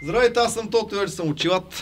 Здравейте, аз съм Тото и вече съм очилат.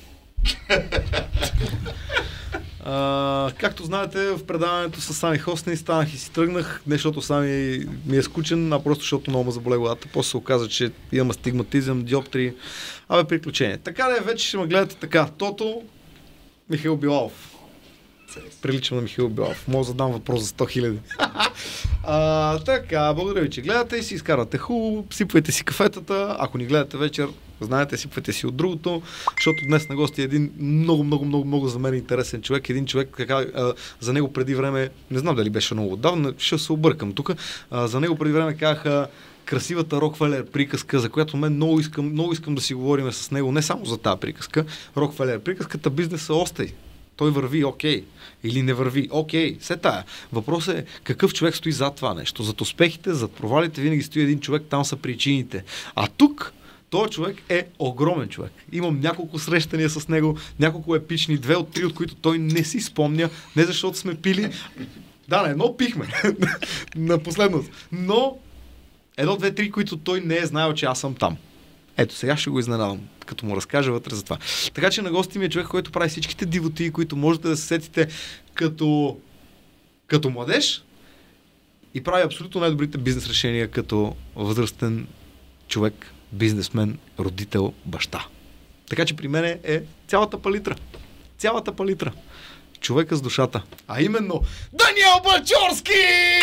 Както знаете, в предаването с Сани Хосни станах и си тръгнах, не защото Сани ми е скучен, а просто защото много ме заболе главата. После се оказа, че имам астигматизъм, диоптри, приключение. Така да вече ще ме гледате така. Тото, Михаил Билалов. Приличам на Михаил Билалов. Мога да задам въпрос за 100 000. Така, благодаря ви, че гледате и си изкарвате хубаво, сипвайте си кафетата, ако ни гледате вечер, знаете, сипвайте си от другото, защото днес на гости е един много за мен интересен човек. Един човек, за него преди време, не знам дали беше много отдавна, ще се объркам тук, за него преди време казаха красивата Рокфелер приказка, за която мен много искам да си говорим с него, не само за тази приказка. Рокфелер приказката, бизнеса остай. Той върви окей. Или не върви окей. Все тая. Въпросът е какъв човек стои зад това нещо. Зад успехите, зад провалите винаги стои един човек, там са причините. А тук този човек е огромен човек. Имам няколко срещания с него, няколко епични, 2 от 3, от които той не си спомня, не защото сме пили. Да, на едно пихме. На последното. Но 1, 2, 3, които той не е знаел, че аз съм там. Ето, сега ще го изненадам, като му разкажа вътре за това. Така че на гости ми е човек, който прави всичките дивотии, които можете да се сетите като младеж и прави абсолютно най-добрите бизнес решения като възрастен човек, бизнесмен, родител, баща. Така че при мен е цялата палитра. Цялата палитра. Човека с душата. А именно Даниел Бачорски!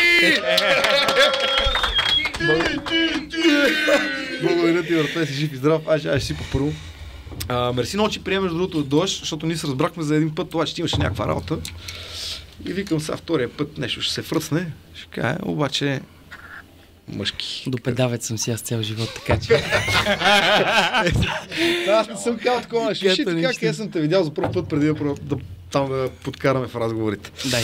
Благодаря ти, въртай си жив и здрав. Аз ще си първо. Мерси много, че приемеш другото дойш, защото ние се разбрахме за един път това, че ти имаше някаква работа. И викам сега втория път нещо ще се фръцне. Ще кажа, обаче мъжки. Допедавец съм си аз цял живот, така че. Аз не съм казал такова нещо. Виж така, къде съм те видял за първ път, преди да подкараме в разговорите. Дай.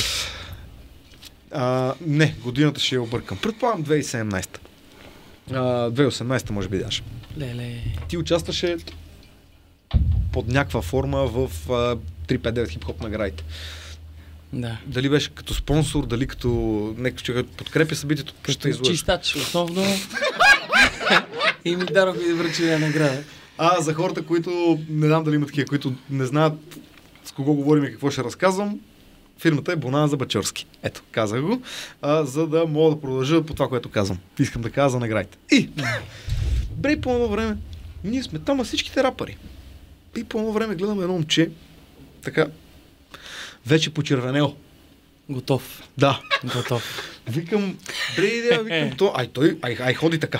Не, годината ще я объркам. Предполагам 2017. 2018 може би даже. Леле. Ти участваше под някаква форма в 359 хип-хоп наградите. Да. Дали беше като спонсор, дали като някакъв човек подкрепя събитието, като чистач основно. И ми дарох и връчи награда. За хората, които не знам дали има такива, които не знаят с кого говорим и какво ще разказвам, фирмата е Бонанза Бачорски. Ето, казах го, за да мога да продължа по това, което казвам. Искам да кажа за наградите. И брей по едно време, ние сме там, всичките рапъри. И по едно време гледаме едно момче, така, вече почервенел. Готов. Да. Готов. Викам, викам то, той ходи така.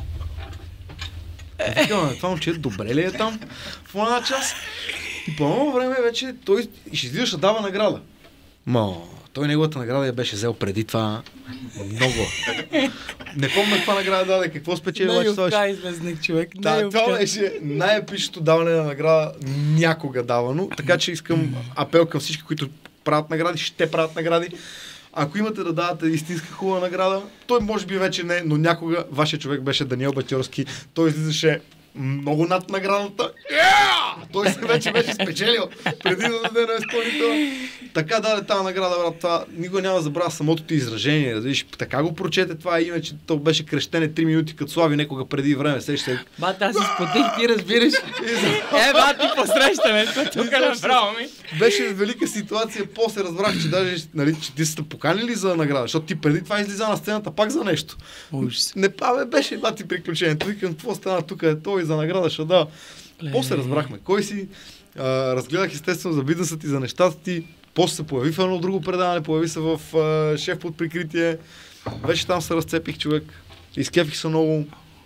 Викам, това момче добре ли е там в една част? И по едно време вече той ще излизаш да дава награда. Той неговата награда я беше взел преди това много. Не помня каква награда даде, какво спечели. Най-ювка известник човек. Да, това беше най-епичното даване на награда някога давано. Така че искам апел към всички, които правят награди, ще правят награди. Ако имате да давате истинска хубава награда, той може би вече не, но някога вашия човек беше Даниел Бачорски. Той излизаше много над наградата. Той се вече беше спечелил преди да даде на изпълнителя. Така даде тази награда, брат. Това никога няма да забравя самото ти изражение. Разбираш, така го прочете това име, че то беше крещене 3 минути като Слави некога преди време. Бат, аз си спотих, ти разбираш. Бат, ти посрещаме. Тук направо ми. Беше велика ситуация. После разбрах, че даже че ти сте поканили за награда, защото ти преди това излиза на сцената пак за нещо. Не, беше бати приключението. Викам, какво стана тук е той за награда, ще да. После разбрахме кой си. Разгледах естествено за бизнеса ти, за нещата ти. После се появи в едно друго предаване, появи се в Шеф под прикритие. Вече там се разцепих, човек. Изкефих се много.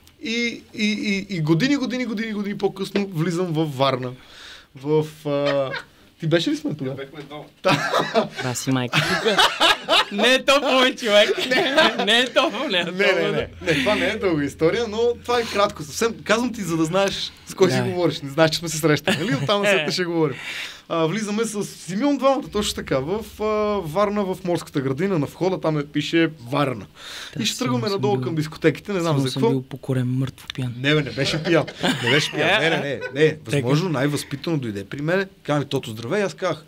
И години по-късно влизам в Варна. Ти беше ли сме тогава? Бехме долу. Да, си майка. Не е топло, човек. Не е топло. Не, това не е дълга история, но това е кратко. Съвсем казвам ти, за да знаеш с кой си говориш. Не знаеш, че сме се срещали. Нали? Оттам след ще говорим. Влизаме с Симеон двамата, точно така, в Варна, в морската градина, на входа, там пише Варна. И ще тръгваме надолу към дискотеките, не знам за какво. Съм бил покорен мъртво пиян. Не беше пиян. Не. Възможно най-възпитано дойде при мен. Каза ми, Тото, здравей, аз казах,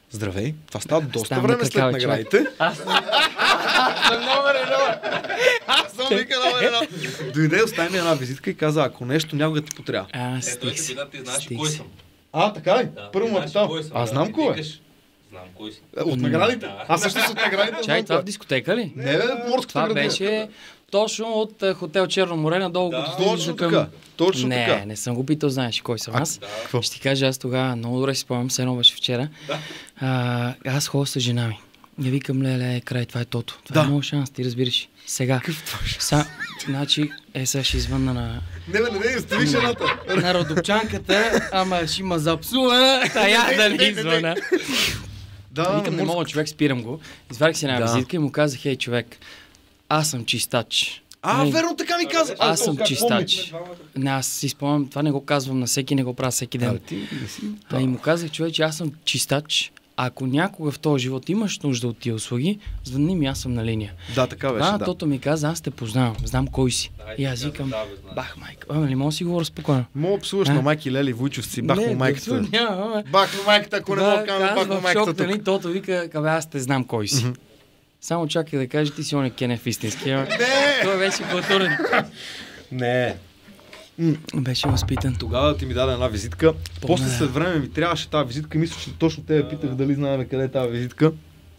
Здравей. Това става доста Ставам време на след какао, наградите. Аз съм номер едно. Аз съм вика номер едно. Дойде, остави ми една визитка и каза, ако нещо някога ти потрябва. Стих си. Ти знаеш кой съм. Така ли? Първо ме питал. Аз знам кой е. Знам кой си. От наградите? Аз също от наградите. Чай, това в дискотека ли? Не, бе, морската Това градина. беше точно от хотел Черно море надолу. Точно така. Точно така. Не съм го питал, знаеш кой съм аз. Какво? Ще ти кажа, аз тогава много добре си спомням, все едно беше вчера. Аз ходя с жена ми. Я викам, леле, край, това е тото. Това е много шанс, ти разбираш. Сега. Значи, сега ще извънна на... Не, остави жената. На родопчанката, ама ще има запсува, тая да не извъна. Викам, не мога, човек, спирам го. Извадих си една визитка и му казах, хей, човек, аз съм чистач. Верно, така ми каза. Аз съм чистач. Не, аз си спомням, това не го казвам на всеки, не го правя всеки ден. И му казах, човек, че аз съм чистач. Ако някога в този живот имаш нужда от тия услуги, звънни ми, аз съм на линия. Да, така беше, Тото ми каза, аз те познавам, знам кой си. И аз викам, бах майка, не мога да си говоря спокойно. Мога псуваш на майки Лели Войчовци, бах му майката. Бах му майката, ако не мога да бах му майката тук. Нали, Тото вика, аз те знам кой си. Само чакай да кажа, ти си он Кенев истински. Той беше културен. Не. Беше възпитан. Тогава ти ми даде една визитка. После след време ми трябваше тази визитка. Мисля, че точно те питах дали знаем къде е тази визитка.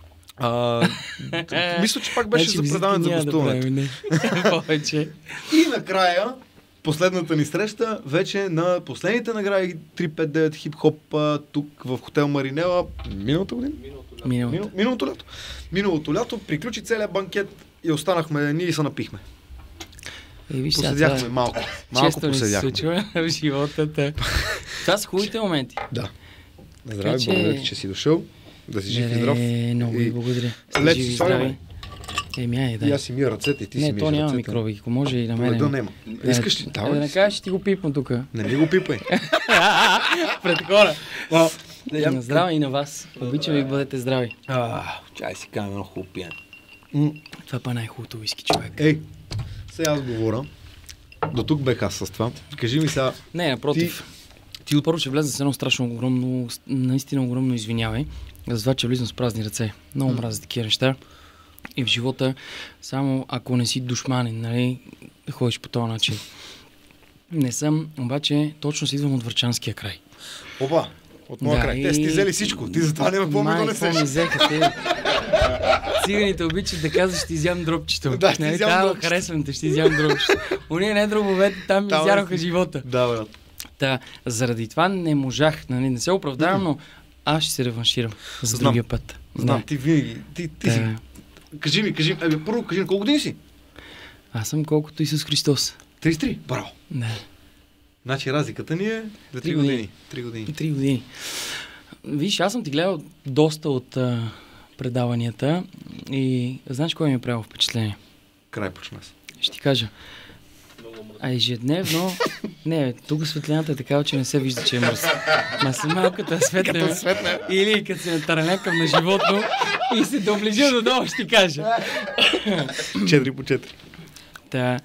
Мисля, че пак беше за предаване за гостуването. И накрая, последната ни среща, вече на последните награди 359 хип-хоп тук в хотел Маринела. Миналата година? Миналото лято приключи целият банкет и останахме, ние и се напихме. Поседяхме малко. Малко поседяхме. Често ни се случва в живота. Това са хубавите моменти. Да. Здравей, благодаря ти, че си дошъл. Да си жив и здрав. Много ви благодаря. Лечи си здравей. И аз си мия ръцете и ти си миеш ръцете. Не, то няма микроби, ако може и на мен. Да, нема. Искаш ли? Да не кажеш, че ти го пипам тук. Не ми го пипай. Пред хора. На здраве и на вас. Обичам ви, бъдете здрави. Чай си кажа едно хубаво пиене. Това па най-хубавото уиски, човек. Сега аз говоря. До тук бех аз с това. Кажи ми сега... Не, напротив. Ти първо ще влеза с едно страшно огромно, наистина огромно извинявай, за това, че влизам с празни ръце. Много мразя такива неща. И в живота, само ако не си душманин, нали, да ходиш по този начин. Не съм, обаче точно си идвам от Врачанския край. Опа! От моя край. Те сте взели всичко. Ти затова няма какво ми донесеш. Ми взеха те. Циганите обичат да казваш, ще изям дропчето. Да, ще изям дропчето. Харесвам те, ще изям дропчето. Уния не дробовете, там ми изяроха живота. Да, брат. Заради това не можах, нали, не се оправдавам, но аз ще се реванширам за другия път. Знам, ти винаги. Ти си. Кажи ми, първо кажи ми, колко години си? Аз съм колкото Исус Христос. 33? Браво. Да. Значи разликата ни е за 3 години. 3 години. Виж, аз съм ти гледал доста от предаванията и знаеш кой ми е правил впечатление? Край почна се. Ще ти кажа. Ежедневно... Не, тук светлината е такава, че не се вижда, че е мърс. Ма си малката светна. Или като се натаранякам на животно и се доближа додолу, ще ти кажа. 4 по 4.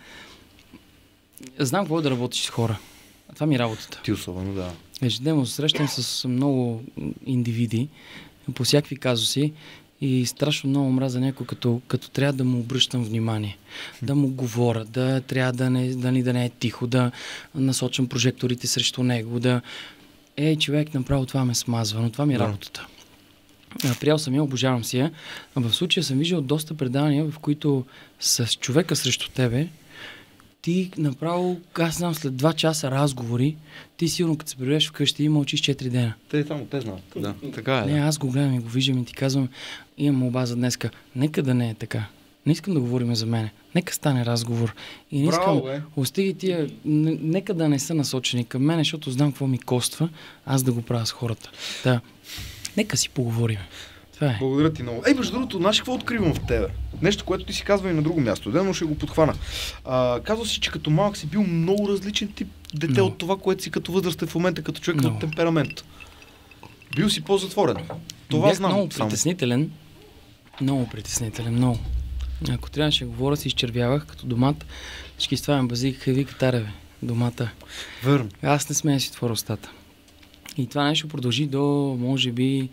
Знам какво да работиш с хора. Това ми е работата. Ти особено, да. Ежедневно се срещам с много индивиди по всякакви казуси и страшно много мразя някой, като трябва да му обръщам внимание, да му говоря, да трябва да не е тихо, да насочам прожекторите срещу него, човек, направо това ме смазва, но това ми е работата. Приял съм я, обожавам си я. В случая съм виждал доста предавания, в които с човека срещу тебе ти направо, аз знам, след 2 часа разговори, ти сигурно като се прибереш вкъщи и мълчиш 4 дена. Те знаят. Да, така е. Не, аз го гледам и го виждам и ти казвам, имам молба за днеска. Нека да не е така. Не искам да говорим за мене. Нека стане разговор. И не искам, остиги тия, нека да не са насочени към мене, защото знам какво ми коства, аз да го правя с хората. Да. Нека си поговорим. Това е. Благодаря ти много. Между другото, знаеш какво откривам в тебе? Нещо, което ти си казва и на друго място. Но ще го подхвана. Казва си, че като малък си бил много различен тип дете от това, което си като възрастен в момента, като човек на темперамент. Бил си по-затворен. Това бях знам. Много притеснителен. Много притеснителен, много. Ако трябваше да говоря, се изчервявах като домат. Всички ставам базик, вика тареве, домата. Верно. Аз не смея си отворя устата. И това нещо продължи до, може би,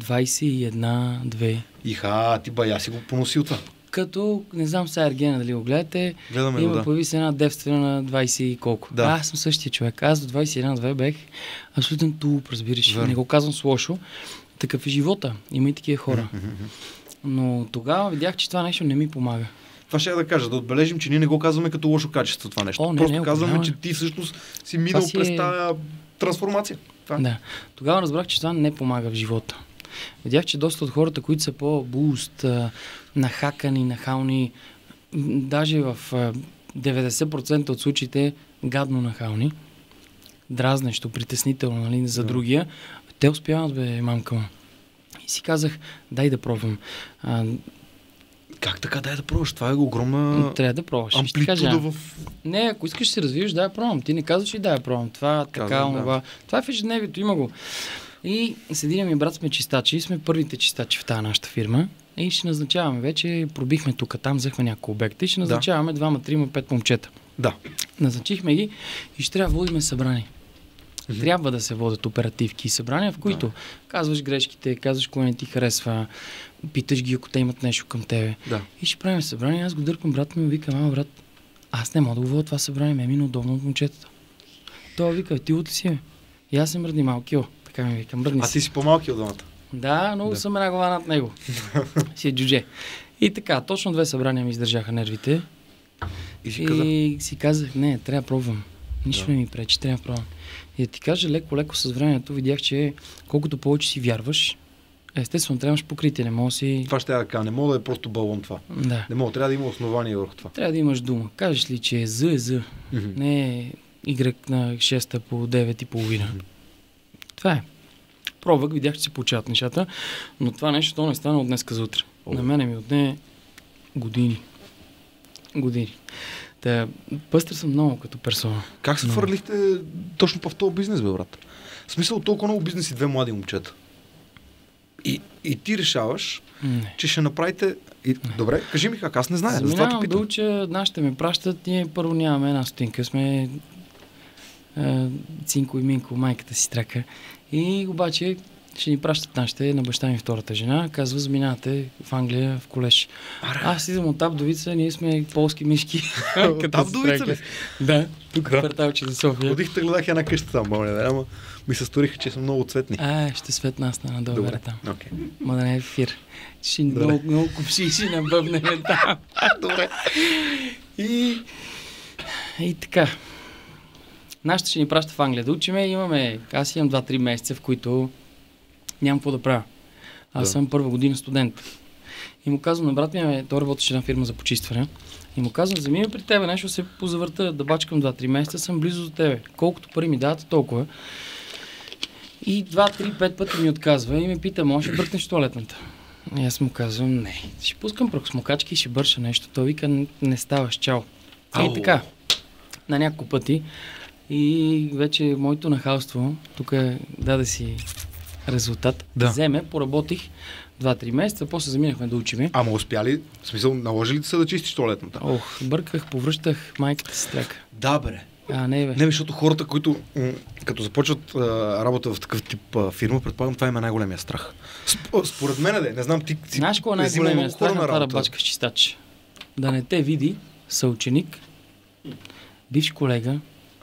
21-2. Ти бая си го поносил това. Като, не знам сега Ергена дали го гледате, Гледаме има го, да. появи се една девствена на 20 и колко. Да. Аз съм същия човек. Аз до 21-2 бех абсолютен тулуп, разбираш. Верно. Не го казвам с лошо. Такъв е живота. Има и такива хора. Но тогава видях, че това нещо не ми помага. Това ще я да кажа, да отбележим, че ние не го казваме като лошо качество това нещо. Не, Просто не, казваме, определено. че ти всъщност си минал Това си през е- тази трансформация. Това. Да. Тогава разбрах, че това не помага в живота. Видях, че доста от хората, които са по-буст, нахакани, нахални, даже в 90% от случаите гадно нахални, дразнещо, притеснително, нали, за другия, те успяват, бе, мамка му. И си казах, дай да пробвам. Как така, дай да пробваш? Това е огромна Трябва да пробваш. Ще ти кажа. амплитуда в... Не, ако искаш да се развиваш, дай да пробвам. Ти не казваш ли да я пробвам. Това, така, Казвам, да. онова. Това е в ежедневието, има го. И с един ми брат сме чистачи, сме първите чистачи в тази нашата фирма. И ще назначаваме вече, пробихме тук, там взехме няколко обекта и ще назначаваме 2, 3, 5 момчета. Да. Назначихме ги и ще трябва да водим събрание. Трябва да се водят оперативки и събрания, в които казваш грешките, казваш кое не ти харесва, питаш ги, ако те имат нещо към тебе. Да. И ще правим събрание. Аз го дърпам брат ми и викам, ама брат, аз не мога да го водя това събрание, ме е минало удобно от момчетата. Той вика, ти от ли си, бе? И аз съм мръдни малкио. Така ми викам, мръдни А си. ти си по-малки от двамата. Да, но съм една глава над него. Си е джудже. И така, точно 2 събрания ми издържаха нервите. И си каза, И си казах, не, трябва да пробвам. Нищо не ми пречи, трябва да пробвам. И да ти кажа, леко с времето видях, че колкото повече си вярваш, естествено трябваш покритие, не мога си... това ще я да кажа, не мога да е просто балон това. Да. Не мога, трябва да има основание върху това. Трябва да имаш дума. Кажеш ли, че е З, не е Y на 6 по 9,5. Това е. Пробвах, видях, че се получават нещата, но това нещо то не стана от днеска за утре. На мене ми отне години. Та, пъстър съм много като персона. Как се фърлихте точно в този бизнес, бе, брат? В смисъл, толкова много бизнес и 2 млади момчета. И ти решаваш, Не. че ще направите... Добре, кажи ми как, аз не знае, затова те Заминавам да питам. уча, нашите ме пращат, ние първо нямаме една стотинка, сме Цинко и Минко, майката си трака. И обаче ще ни пращат нашите на баща ми втората жена, казва, заминавате в Англия в колеж. Аз идвам от Абдовица, ние сме полски мишки. От Абдовица ли? Да, тук в кварталче за София. Ходих да гледах една къща там, ама ми се сториха, че са много цветни. Ще светна аз на долу там. Окей. Ма да не е ефир. Ще много купши ще набъбнеме там. Добре. И така. Нашата ще ни праща в Англия да учиме. Аз имам 2-3 месеца, в които нямам какво да правя. Аз съм първа година студент. И му казвам на брат ми, той работеше на фирма за почистване. И му казвам, вземи ме при тебе нещо, се позавърта да бачкам 2-3 месеца, съм близо до тебе. Колкото пари ми давате, толкова. И 2-3-5 пъти ми отказва и ме пита, може да бръкнеш в туалетната? И аз му казвам, не. Ще пускам пръкосмокачки и ще бърша нещо. Той вика, не ставаш, чао. И така, на няколко пъти. И вече моето нахалство, тук даде си резултат. Вземе, поработих 2-3 месеца, после заминахме да учиме. Ама успя ли? В смисъл, наложи ли ти се да чистиш туалетната? Бърках, повръщах майката си трака. Да, бе. Не, бе. Не, защото хората, които като започват работа в такъв тип фирма, предполагам, това има най-големия страх. Според мен, не знам, ти си... Знаеш кой е най-големия страх на това да бачкаш чистач? Да не те види съученик, бивш колега,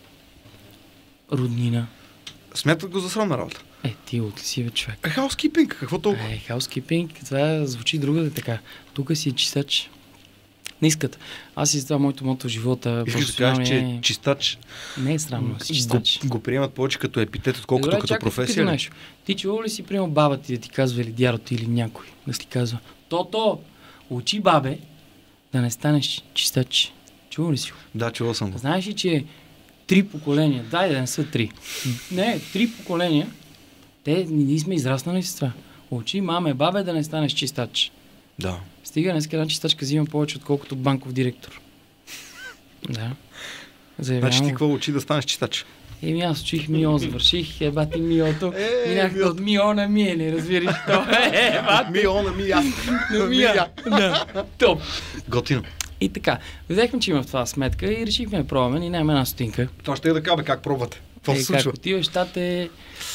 роднина. Смятат го за срамна работа. Ти от ли си, бе, човек? Хаускипинг, какво толкова? Хаускипинг, това звучи другаде така. Тук си е чистач. Не искат. Аз и за това моето мото в живота. Искаш да кажеш, че чистач... Не е срамно, си чистач. Го приемат повече като епитет, отколкото като професия. Нещо. Ти чува ли си приемал баба ти да ти казва или дядо ти или някой да ти казва? Тото, учи бабе да не станеш чистач. Чува ли си? Да, чувал съм го. Знаеш ли, че 3 поколения, да не са 3. Не, 3 поколения, ние сме израснали с това. Учи маме, бабе да не станеш чистач. Да. Стига, днес една чистачка взимам повече, отколкото банков директор. Да. Значи ти какво учи да станеш чистач? Аз учих МИО, завърших, бати МИО-то. Минах от МИО на МИЕ, разбираш то. МИО на МИЯ. На МИЯ. Да. Топ. Готино. И така, видяхме, че има в това сметка и решихме да пробваме и нямаме една стотинка. Това ще е да кажа, как пробвате. Какво се случва? Как отиваш,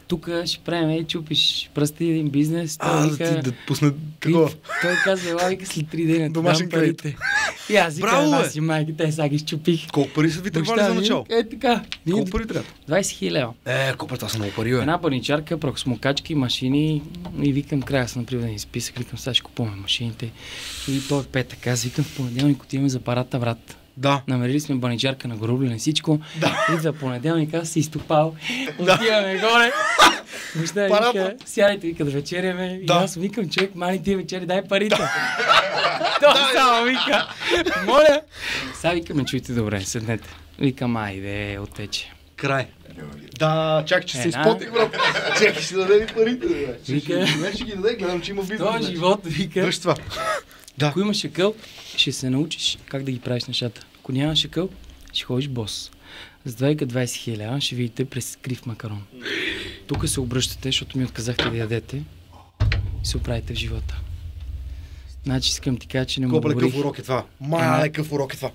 тук ще правим, чупиш пръсти един бизнес. Той вика, да пусне такова. той казва, ела, вика, след 3 дена Домашен дам парите. И аз викам, аз си майка, те сега ги щупих. Колко пари са ви тръгвали за начало? Така. Колко пари трябва? 20 000 лева. Колко пари, това са много пари, бе. Една паничарка, прахосмокачки, машини и викам, края съм направил един списък, викам, сега ще купуваме машините. И той е петък, аз викам, в понеделник отиваме за парата, брат. Да. Намерили сме баничарка на Горубляне, всичко. Да. И за понеделник аз си изтопал. Отиваме горе. Вижте, вика, сядайте, вика, да вечеряме. Да. И аз викам, човек, мани тия вечери, дай парите. Той само вика, моля. Сега викаме, чуйте добре, седнете. Викам, айде, оттече. Край. Да, чакай, че се изпотих, бро. Чакай, ще даде ли парите, бе. Вика, Ще ги даде, гледам, че има бизнес. този живот, вика. Дръж това. Да. Ако имаш акъл, ще се научиш как да ги правиш нещата. Ако нямаш акъл, ще ходиш бос. С 20 000 ще видите през крив макарон. Тук се обръщате, защото ми отказахте да ядете и се оправите в живота. Значи искам ти кажа, че не му Колко говорих. лекъв урок е това? Лекъв урок е това.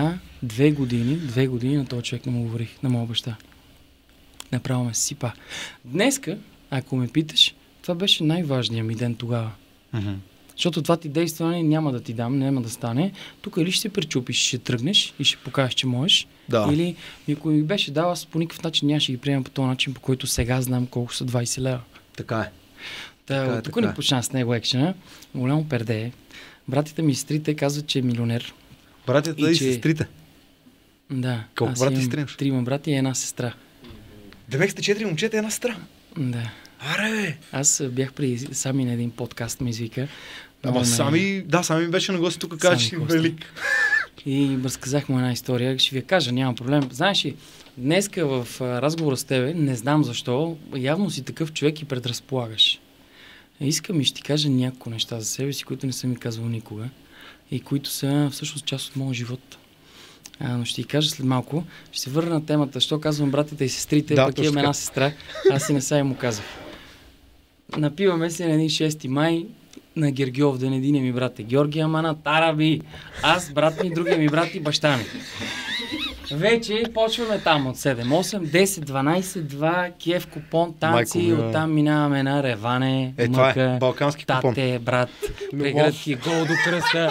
2 години на този човек не му говорих, на моя баща. Направо ме сипа. Днеска, ако ме питаш, това беше най-важният ми ден тогава. Защото това ти действане няма да ти дам, няма да стане. Тук или ще се пречупиш, ще тръгнеш и ще покажеш, че можеш. Да. Или ако ми беше дал, аз по никакъв начин нямаше ги приемам по този начин, по който сега знам колко са 20 лева. Така е. Тук не почна с него екшена. Голямо перде. Братите ми и сестрите казват, че е милионер. Братята и сестрите. Да. Колко брати и сестри имаш? 3 брати и една сестра. Демек сте 4 момчета и една сестра. Да. Аре! Аз бях при Сами на един подкаст, ме извика. Ама Сами беше на гости тук, каза, че е велик. И разказах му една история, ще ви я кажа, няма проблем. Знаеш ли, днеска в разговора с тебе, не знам защо, явно си такъв човек и предразполагаш. Искам и ще ти кажа няколко неща за себе си, които не съм ми казвал никога и които са всъщност част от моя живот. Но ще ти кажа след малко. Ще се върна на темата, що казвам братите и сестрите, пък имам една сестра, аз и не сега му казах. Напиваме се на един 6 май на Гергьов ден, един ми брат е Георги, ама на Тараби. Аз, брат ми, другия ми брат и баща ми. Вече почваме там от 7, 8, 10, 12, 2, Киев купон, танци, оттам минаваме на Реване, това е балкански купон. Тате, брат, прегръдки, гол до кръста.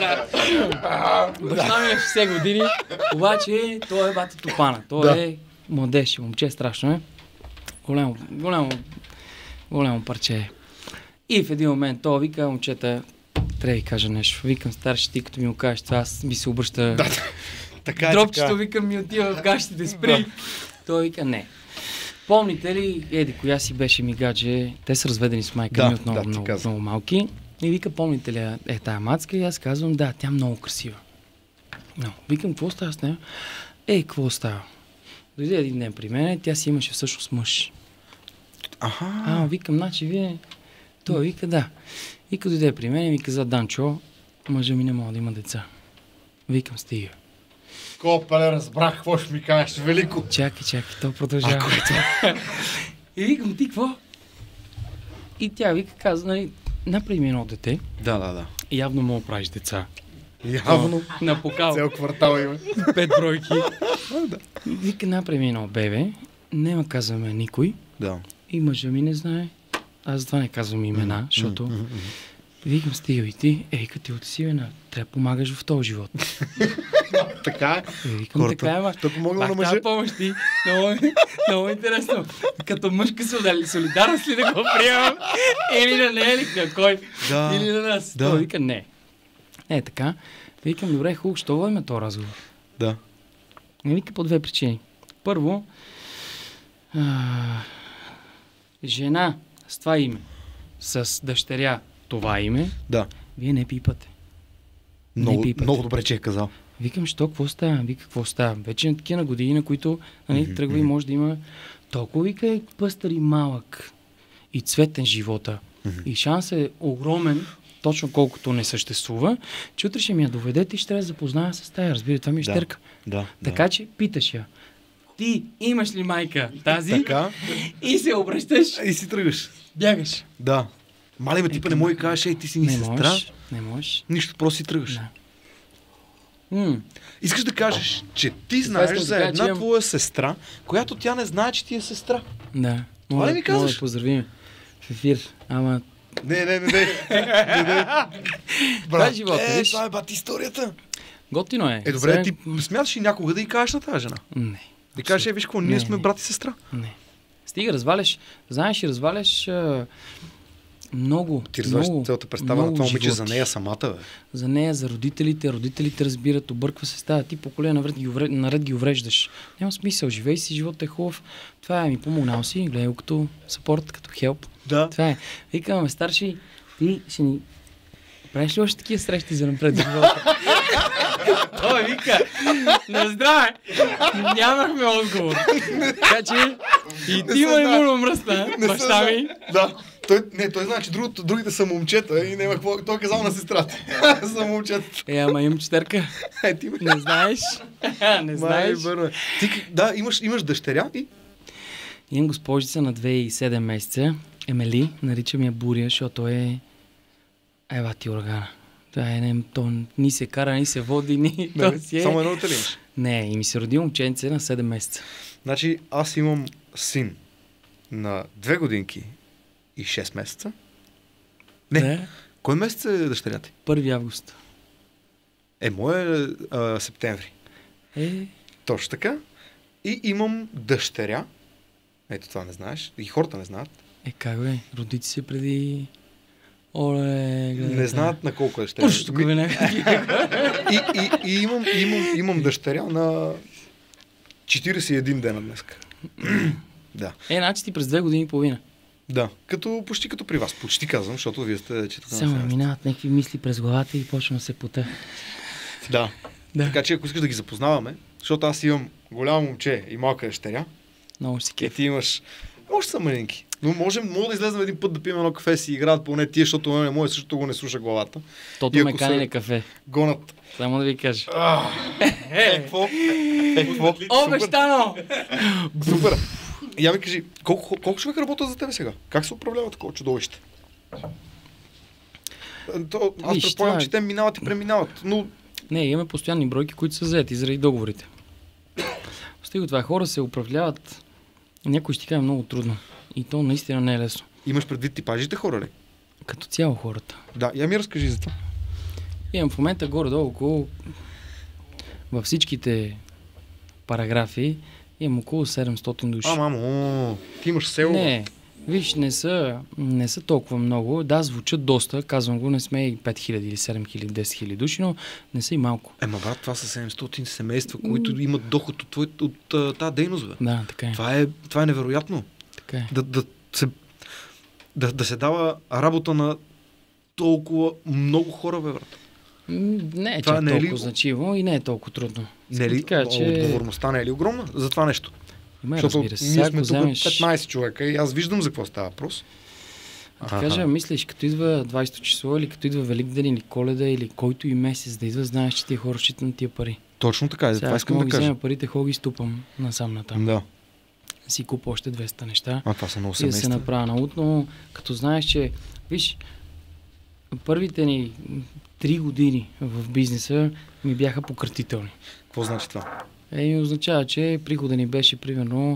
Баща ми е 60 години, обаче той е бата Топана. Той е младеж, момче, страшно е. Голямо парче е. И в един момент той вика, момчета, трябва да ви кажа нещо. Викам, старши, ти като ми го кажеш това, аз ми се обръща... Така Дропчето, викам, ми отива в гащите, спри. Той вика, не. Помните ли, еди, коя си беше ми гадже, те са разведени с майка ми от много малки. И вика, помните ли тая мацка? И аз казвам, да, тя много красива. Викам, какво става с нея? Какво става? Дойде един ден при мен, тя си имаше всъщност мъж. Викам, значи вие... Той вика, да. И като дойде при мен и ми каза, Данчо, мъжа ми не мога да има деца. Викам, стига. Копале, разбрах, какво ще ми кажеш, велико. Чакай, то продължава. И викам, ти какво? И тя вика, каза, нали, направи ми едно дете. Да. Явно мога да правиш деца. Явно. На покал. Цел квартал има. 5 бройки. Вика, направи ми едно бебе. Нема казваме никой. Да. И мъжа ми не знае. Аз това не казвам имена, защото... Викам, стига и ти, като ти от сивена, трябва да помагаш в този живот. Така е. Викам, така е, ама... Той помогна на мъже. Помощ ти. Много интересно. Като мъжка солидарност ли да го приемам? Или на нея, или на кой? Или на нас? Той вика, не. Така. Викам, добре, хубаво, що водим този разговор? Да. Не вика по 2 причини. Първо, жена с това име, с дъщеря това име, вие не пипате. Много добре, че е казал. Викам, що, какво става? Вика, какво става? Вече на такива години, на които тръгва и може да има толкова, вика, е пъстър и малък и цветен живота. И шансът е огромен, точно колкото не съществува, че утре ще ми я доведете и ще трябва да запозная с тая. Разбира, това ми е щерка. Така че питаш я. Ти имаш ли майка тази? Така. И се обръщаш. И си тръгаш. Бягаш. Да. Мале, ти не може да кажеш, ти си ми сестра. Не можеш. Нищо, просто си тръгаш. Искаш да кажеш, че ти знаеш за една твоя сестра, която тя не знае, че ти е сестра. Да. Това ли ми Мога казваш? да поздравим в ефир. Ама Не. това е живота, виж. Това е бати историята. Готино е. Добре, Сега- ти смяташ ли някога да й кажеш на тази жена? Не. Да кажеш, виж какво, ние Не, сме не. брат и сестра. Не. Стига, разваляш. Знаеш, и разваляш много. Ти разваляш много, цялата представа много на това момиче за животи. нея самата, бе. За нея, за родителите. Родителите разбират, обърква се става. Ти поколение наред ги увреждаш. Няма смисъл. Живей си, животът е хубав. Това е ми помогнал си. Гледай го като съпорт, като хелп. Да. Това е. Викаме, старши, ти ще ни... Правиш ли още такива срещи за напред в живота? Той вика, на здраве! Нямахме отговор. Така че и ти ма именно мръсна, баща ми. Да. Той знае, че другите са момчета и няма какво. Той е казал на сестрата. За момчета. Ама имам четърка. Ти ме. Не знаеш? Не знаеш? Да, имаш дъщеря и... Имам госпожица на 2 и 7 месеца. Емели, наричам я Буря, защото е... Ева ти урагана. Това е, то ни се кара, ни се води, ни... То си е... Само едно ли имаш? Не, и ми се роди момченце на 7 месеца. Значи аз имам син на 2 годинки и 6 месеца. Не. Да, Кой месец е дъщеря ти? 1 август. Моя е септември. Точно така. И имам дъщеря. Ето това не знаеш. И хората не знаят. Как бе? Родите се преди... Оле, гледай. Не знаят на колко е дъщеря. Пуш, тук бе И имам дъщеря на 41 дена днес. Да. Значи ти през 2 години и половина. Да. Почти като при вас. Почти казвам, защото вие сте... че тук не Само знаете. минават някакви мисли през главата и почвам да се пота. Да. Да. Така че ако искаш да ги запознаваме, защото аз имам голямо момче и малка дъщеря, Много си и кеф. ти имаш... Още са маленьки. Но мога да излезем един път да пием едно кафе си играят поне тия, защото не може, също го не слуша главата. Тото И ме ако кани се- на кафе. Гонат. Само да ви кажа. Какво? Обещано! Супер. Я ми кажи, колко човека работят за тебе сега? Как се управлява такова чудовище? Аз Виж, предполагам, това е- че те минават и преминават, но Не, имаме постоянни бройки, които са заети заради договорите. Стига това, хора се управляват, някой ще ти каже много трудно. И то наистина не е лесно. имаш предвид типажите хора ли? Като цяло хората. Да, я ми разкажи за това. Имам в момента горе-долу около във всичките параграфи имам около 700 души. Мамо, ти имаш село. Не, виж, не са толкова много. Да, звучат доста, казвам го, не сме и 5000 или 7000, 10 000 души, но не са и малко. Брат, това са 700 семейства, които имат доход от тази дейност, бе. Да, така е. Това е невероятно. Така е. Да се дава работа на толкова много хора, бе, брат. Не е Това чак не е ли- толкова значимо и не е толкова трудно. Не ли? Отговорността не е ли огромна за това нещо? Има, Защото разбира се. ние Сега, сме ако тук вземеш, 15 човека и аз виждам за какво става въпрос. да ти кажа, мислиш, като идва 20 число или като идва Великден или Коледа или който и месец да идва, знаеш, че тия хора считат на тия пари. Точно така, Сега, това ако искам мога да ги кажа. взема парите, хога ги ступам насам натам. Да. Си купа още 200 неща. Това са много И да се семейства. направя наутно, като знаеш, че виж, първите ни 3 години в бизнеса ми бяха пократителни. Какво значи това? И означава, че прихода ни беше примерно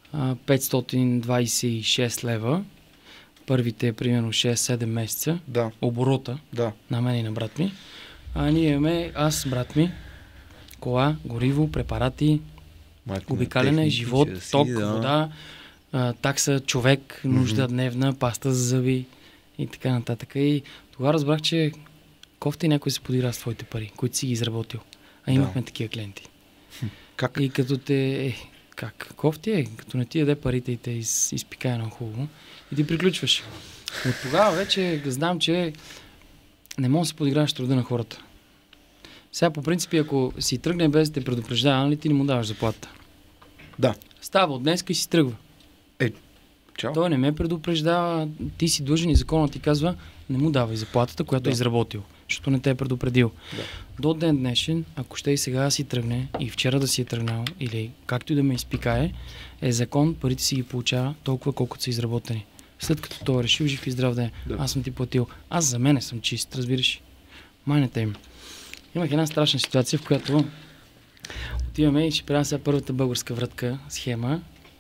526 лева. Първите примерно 6-7 месеца. Да, Оборота да. на мен и на брат ми. А ние имаме, аз, брат ми, кола, гориво, препарати, обикаляне, живот, ток, вода, такса, човек, нужда дневна, паста за зъби и така нататък. И тогава разбрах, че кофти някой се подира с твоите пари, които си ги изработил. А имахме такива клиенти. Как? И като те... как? Кофти е, като не ти яде парите и те изпикае много хубаво. И ти приключваш. От тогава вече знам, че не мога да се подиграваш труда на хората. Сега по принцип, ако си тръгне без да те предупреждава, нали ти не му даваш заплата. Да. Става от днеска и си тръгва. Чао. Той не ме предупреждава, ти си длъжен и законът ти казва, не му давай заплатата, която е изработил, защото не те е предупредил. Да. До ден днешен, ако ще и сега да си тръгне, и вчера да си е тръгнал, или както и да ме изпикае, е закон, парите си ги получава толкова, колкото са изработени. След като той е решил, жив и здрав да е. Да. Аз съм ти платил. Аз за мене съм чист, разбираш. Майната им. Имах една страшна ситуация, в която отиваме и ще правя сега първата българска вратка схема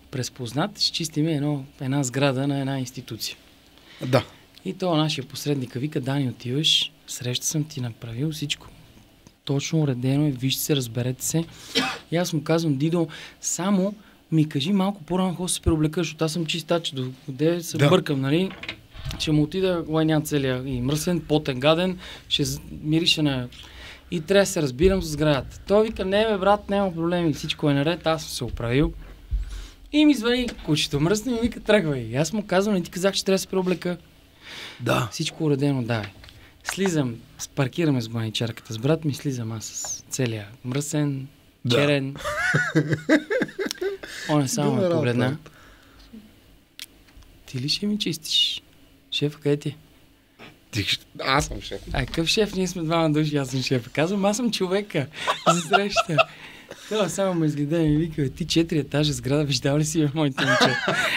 през познат изчистиме една сграда на една институция. Да. И то нашия посредник вика: Дани, отиваш, среща съм ти направил всичко. Точно уредено е, вижте се, разберете се. И аз му казвам: Дидо, само ми кажи малко по-рано какво се преоблека, защото аз съм чистач, до къде се бъркам, нали? Ще му отида лайнян целия и мръсен, потен, гаден, ще мирише на... И трябва да се разбирам с сградата. Той вика: не бе, брат, няма проблеми, всичко е наред, аз съм се оправил. И ми звъни кучето мръсне и ми вика: тръгвай. И аз му казвам: не ти казах, че трябва да се преоблека. Да. Всичко уредено, да. Слизам, паркираме с баничарката с брат ми, слизам аз с целия мръсен, черен. Он е само ме погледна. Ти ли ще ми чистиш? Шефа, къде ти? Аз съм шеф. Какъв шеф? Ние сме двама души, аз съм шефа. Казвам: аз съм човека за среща. Това само ме изгледа и ми вика: ти 4 етажа сграда, виждал ли си моите момче?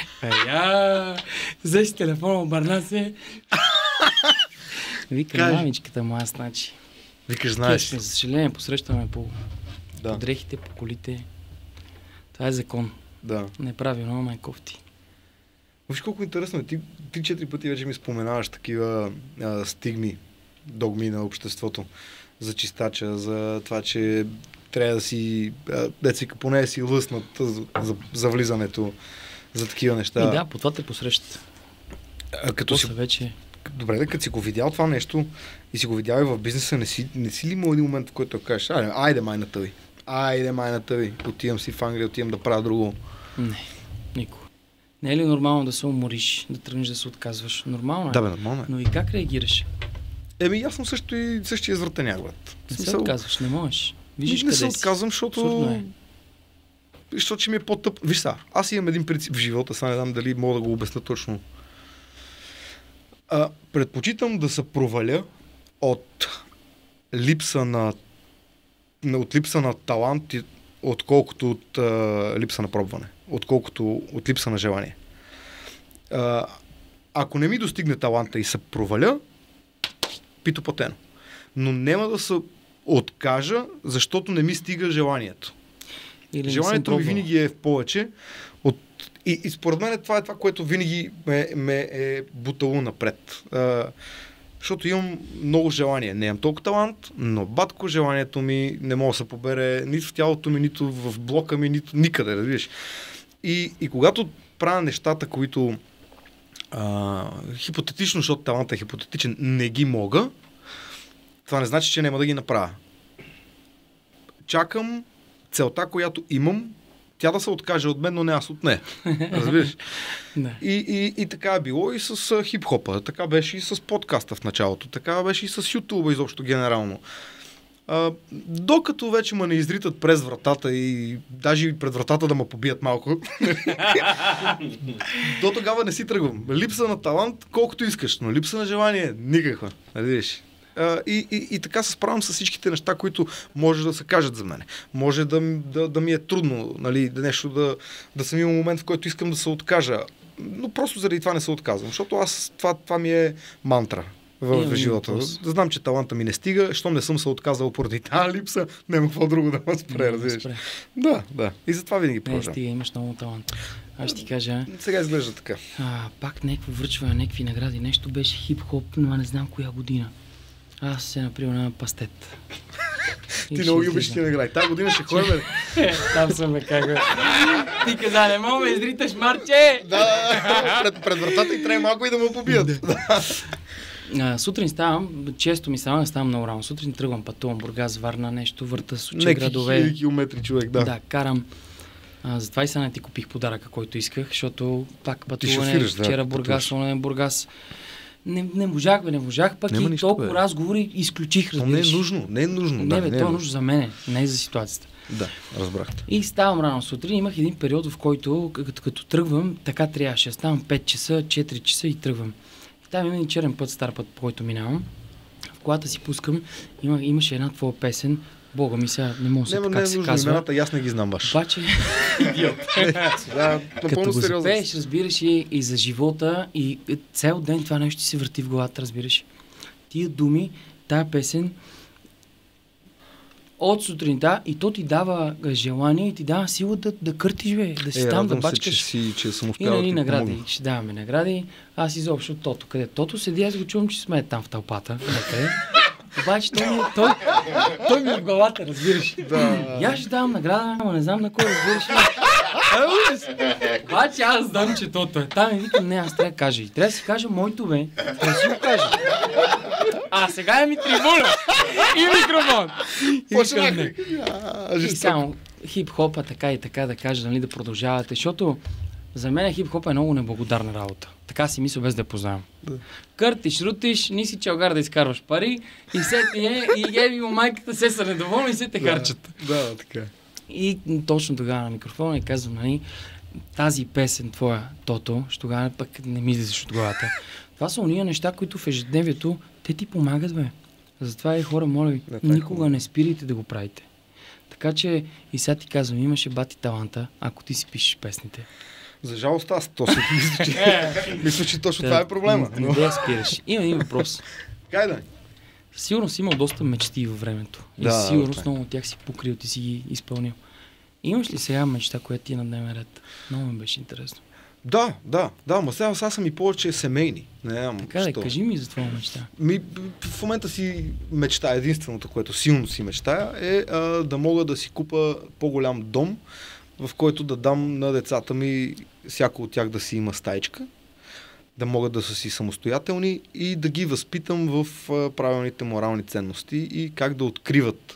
Взе си телефона, обърна се. Вика: мамичката му, аз значи. Викаш, знаеш. За съжаление, посрещаме по Да. дрехите, по колите. Това е закон. Да. Неправилно, ама е кофти. Виж колко интересно е. Ти 3-4 пъти вече ми споменаваш такива стигми, догми на обществото. За чистача, за това, че трябва да си, поне да си лъснат за влизането, за такива неща. И да, по това те посрещат. Като си... вече... Добре, като си го видял това нещо и си го видял и в бизнеса, не си ли имал един момент, в който кажеш: айде майната ви, отивам си в Англия, отивам да правя друго? Не, никога. Не е ли нормално да се умориш, да тръгнеш да се отказваш? Нормално е. Да, бе, нормално е. Но и как реагираш? Аз съм същия извратеняк, брат. Не се отказваш, не можеш. Виждаш не къде се си. отказвам, защото... Е. Защото ще ми е по-тъп. Виж сега, аз имам един принцип в живота, сега не знам дали мога да го обясня точно. Предпочитам да се проваля от липса на талант, отколкото от липса на пробване. Отколкото от липса на желание. Ако не ми достигне таланта и се проваля, пито потено. Но няма да се откажа, защото не ми стига желанието. Желанието ми винаги е в повече. И според мен това е това, което винаги ме е бутало напред. Защото имам много желание. Не имам толкова талант, но батко желанието ми не може да се побере нито в тялото ми, нито в блока ми, нито никъде, разбираш. И когато правя нещата, които хипотетично, защото талантът е хипотетичен, не ги мога, това не значи, че няма да ги направя. Чакам целта, която имам, тя да се откаже от мен, но не аз от нея. Разбираш? И така е било и с хип-хопа, така беше и с подкаста в началото, така беше и с YouTube изобщо генерално. Докато вече ме не изритат през вратата и даже и пред вратата да ме побият малко, до тогава не си тръгвам. Липса на талант, колкото искаш, но липса на желание никаква. Разбираш? И така се справям с всичките неща, които може да се кажат за мен. Може да ми е трудно, нали, нещо да съм имал момент, в който искам да се откажа. Но просто заради това не се отказвам, защото това ми е мантра в живота. Да знам, че таланта ми не стига, щом не съм се отказал поради тази липса, няма какво друго да ме спре, разбираш. Да. И затова винаги продължавам. Не, стига, имаш много талант. Аз ще ти кажа... Сега изглежда така. Пак някакво връчване, някакви награди. Нещо беше хип-хоп, но не знам коя година. Аз се например на пастет. Ти много любиш ти награди. Тази година ще ходим. Там съм ме как. Ти каза: не мога ме изриташ, Марче! Да, пред вратата и трябва малко и да му побият. Сутрин ставам, често ми ставам, не ставам много рано. Сутрин тръгвам, пътувам Бургас, Варна, нещо, върта с учи градове. Некви километри, човек, да. Да, карам. Затова и сега не ти купих подаръка, който исках, защото пак пътуване, вчера Бургас, онен Бургас. Не можах, пък и толкова разговори изключих, разбираш. Не е нужно. Не, това е нужно за мен, не е за ситуацията. Да, разбрахте. И ставам рано сутрин, имах един период, в който като тръгвам, така трябваше. Ставам 5 часа, 4 часа и тръгвам. И там има един черен път, стар път, по който минавам. В колата си пускам, имаше една твоя песен. Бога ми, сега не мога да как се казва. Имената, аз не ги знам баш. Обаче, като го запееш, разбираш, и за живота, и цял ден това нещо ти се върти в главата, разбираш. Тия думи, тая песен, от сутринта и то ти дава желание и ти дава сила да къртиш, бе, да си там, да бачкаш. Че съм И успял нали да награди, ще даваме награди. Аз изобщо Тото. Къде Тото седи, аз го чувам, че смее там в тълпата. Някъде. Обаче той ми е в главата, разбираш. Да. И аз ще давам награда, ама не знам на кой, разбираш. Обаче аз знам, че Тото е там и викам, не, аз трябва да кажа. И трябва да си кажа моето, бе. Трябва да си го кажа. А сега е ми трибуна и микрофон. И само хип-хопа така и така да кажа, нали, да продължавате, защото за мен хип-хоп е много неблагодарна работа. Така си мисля, без да познавам. Да. Къртиш, рутиш, ни си челгар да изкарваш пари и се ти и еби му майката се са недоволни и се те харчат. Да, така. И точно тогава на микрофона и казвам, нали, тази песен твоя, Тото, ще тогава пък не ми излизаш от главата. Това са уния неща, които в ежедневието те ти помагат, бе. Затова и хора, моля ви, никога не спирайте да го правите. Така че и сега ти казвам, имаше бати таланта, ако ти си пишеш песните. За жалост аз мисля, че точно това е проблема. Не да спираш. Има един въпрос. Кай да? Сигурно си имал доста мечти във времето. И сигурно много от тях си покрил, ти си ги изпълнил. Имаш ли сега мечта, която ти е на дневен ред? Много ми беше интересно. Да, ма сега съм и повече семейни. Така да, кажи ми за твоя мечта. В момента си мечта, единственото, което силно си мечтая е да мога да си купа по-голям дом, в който да дам на децата ми, всяко от тях да си има стаичка, да могат да са си самостоятелни и да ги възпитам в правилните морални ценности и как да откриват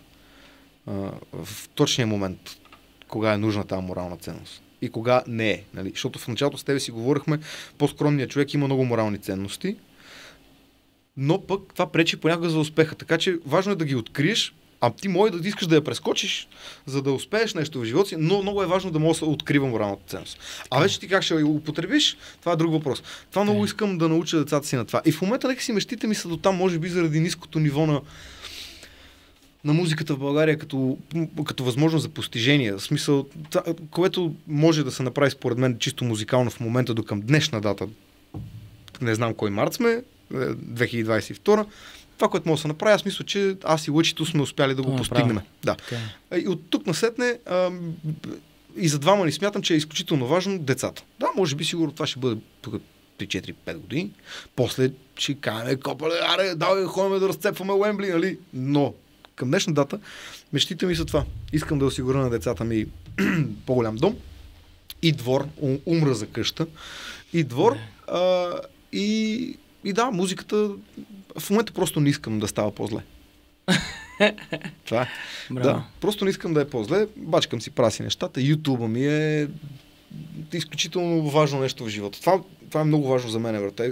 в точния момент кога е нужна тази морална ценност и кога не е. Нали? Защото в началото с тебе си говорихме, по-скромният човек има много морални ценности, но пък това пречи понякога за успеха. Така че важно е да ги откриеш, а ти може да искаш да я прескочиш, за да успееш нещо в живота си, но много е важно да можеш да открива моралната ценност. А вече ти как ще я употребиш, това е друг въпрос. Това много искам да науча децата си на това. И в момента нека си мечтите ми са до там, може би заради ниското ниво на музиката в България като възможност за постижение. В смисъл, което може да се направи според мен чисто музикално в момента до към днешна дата, не знам кой март сме, 2022, това, което може да се направи, аз мисля, че аз и Лъчито сме успяли да го постигнем. Да. Okay. И от тук насетне и за двама ни смятам, че е изключително важно децата. Да, може би сигурно това ще бъде тук 3-4-5 години. После ще кажем, копале, аре, давай ходим да разцепваме Уембли, нали? Но към днешна дата мечтите ми са това. Искам да осигуря на децата ми по-голям дом и двор, умра за къща, и двор, и да, музиката в момента просто не искам да става по-зле. Това е. Да, просто не искам да е по-зле. Бачкам си праси нещата. YouTube ми е изключително важно нещо в живота. Това е много важно за мен, брате.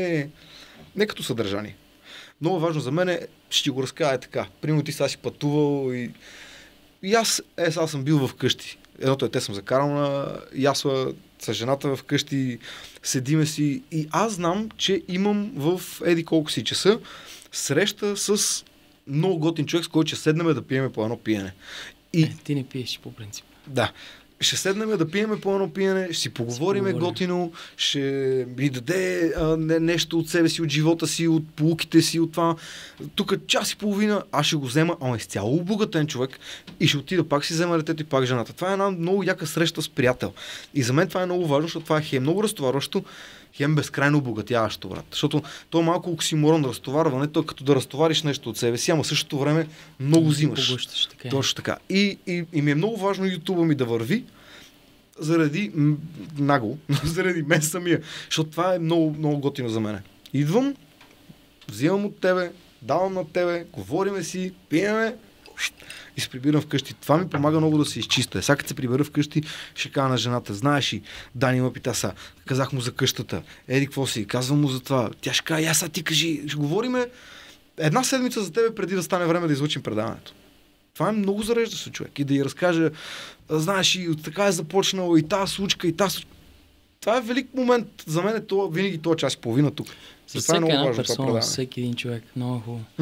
Не като съдържание. Много важно за мен ще го разкажа така. Примерно ти сега си пътувал и аз съм бил в къщи. Едното те съм закарал на ясла с жената в къщи, седиме си и аз знам, че имам в еди колко си часа среща с много готин човек, с който ще седнем да пиеме по едно пиене. Ти не пиеш по принцип. Да. Ще седнем да пиеме по едно пиене, ще си поговориме готино, ще ми даде нещо от себе си, от живота си, от поуките си, от това. Тук час и половина аз ще го взема, изцяло обогатен човек и ще отида пак си взема детето и пак жената. Това е една много яка среща с приятел. И за мен това е много важно, защото това е хем много разтоварващо, хем безкрайно обогатяващо, брат. Защото то е малко оксиморон разтоварване, то като да разтовариш нещо от себе си, ама в същото време много взимаш. Точно така. И ми е много важно YouTube ми да върви заради заради мен самия. Защото това е много, много готино за мен. Идвам, взимам от тебе, давам на тебе, говориме си, пиеме и се прибирам вкъщи. Това ми помага много да се изчиста. Сега като се прибера вкъщи, ще кажа на жената, знаеш ли, Дани ме пита са, казах му за къщата, еди какво си, казвам му за това, тя ще каже, яса ти кажи, ще говориме една седмица за тебе преди да стане време да излъчим предаването. Това е много зареждащо човек и да й разкаже, знаеш и от така е започнало и тази случка, и тази случка. Това е велик момент. За мен е винаги този час и половина тук. За всяка една персона, всеки един човек. Много е хубаво.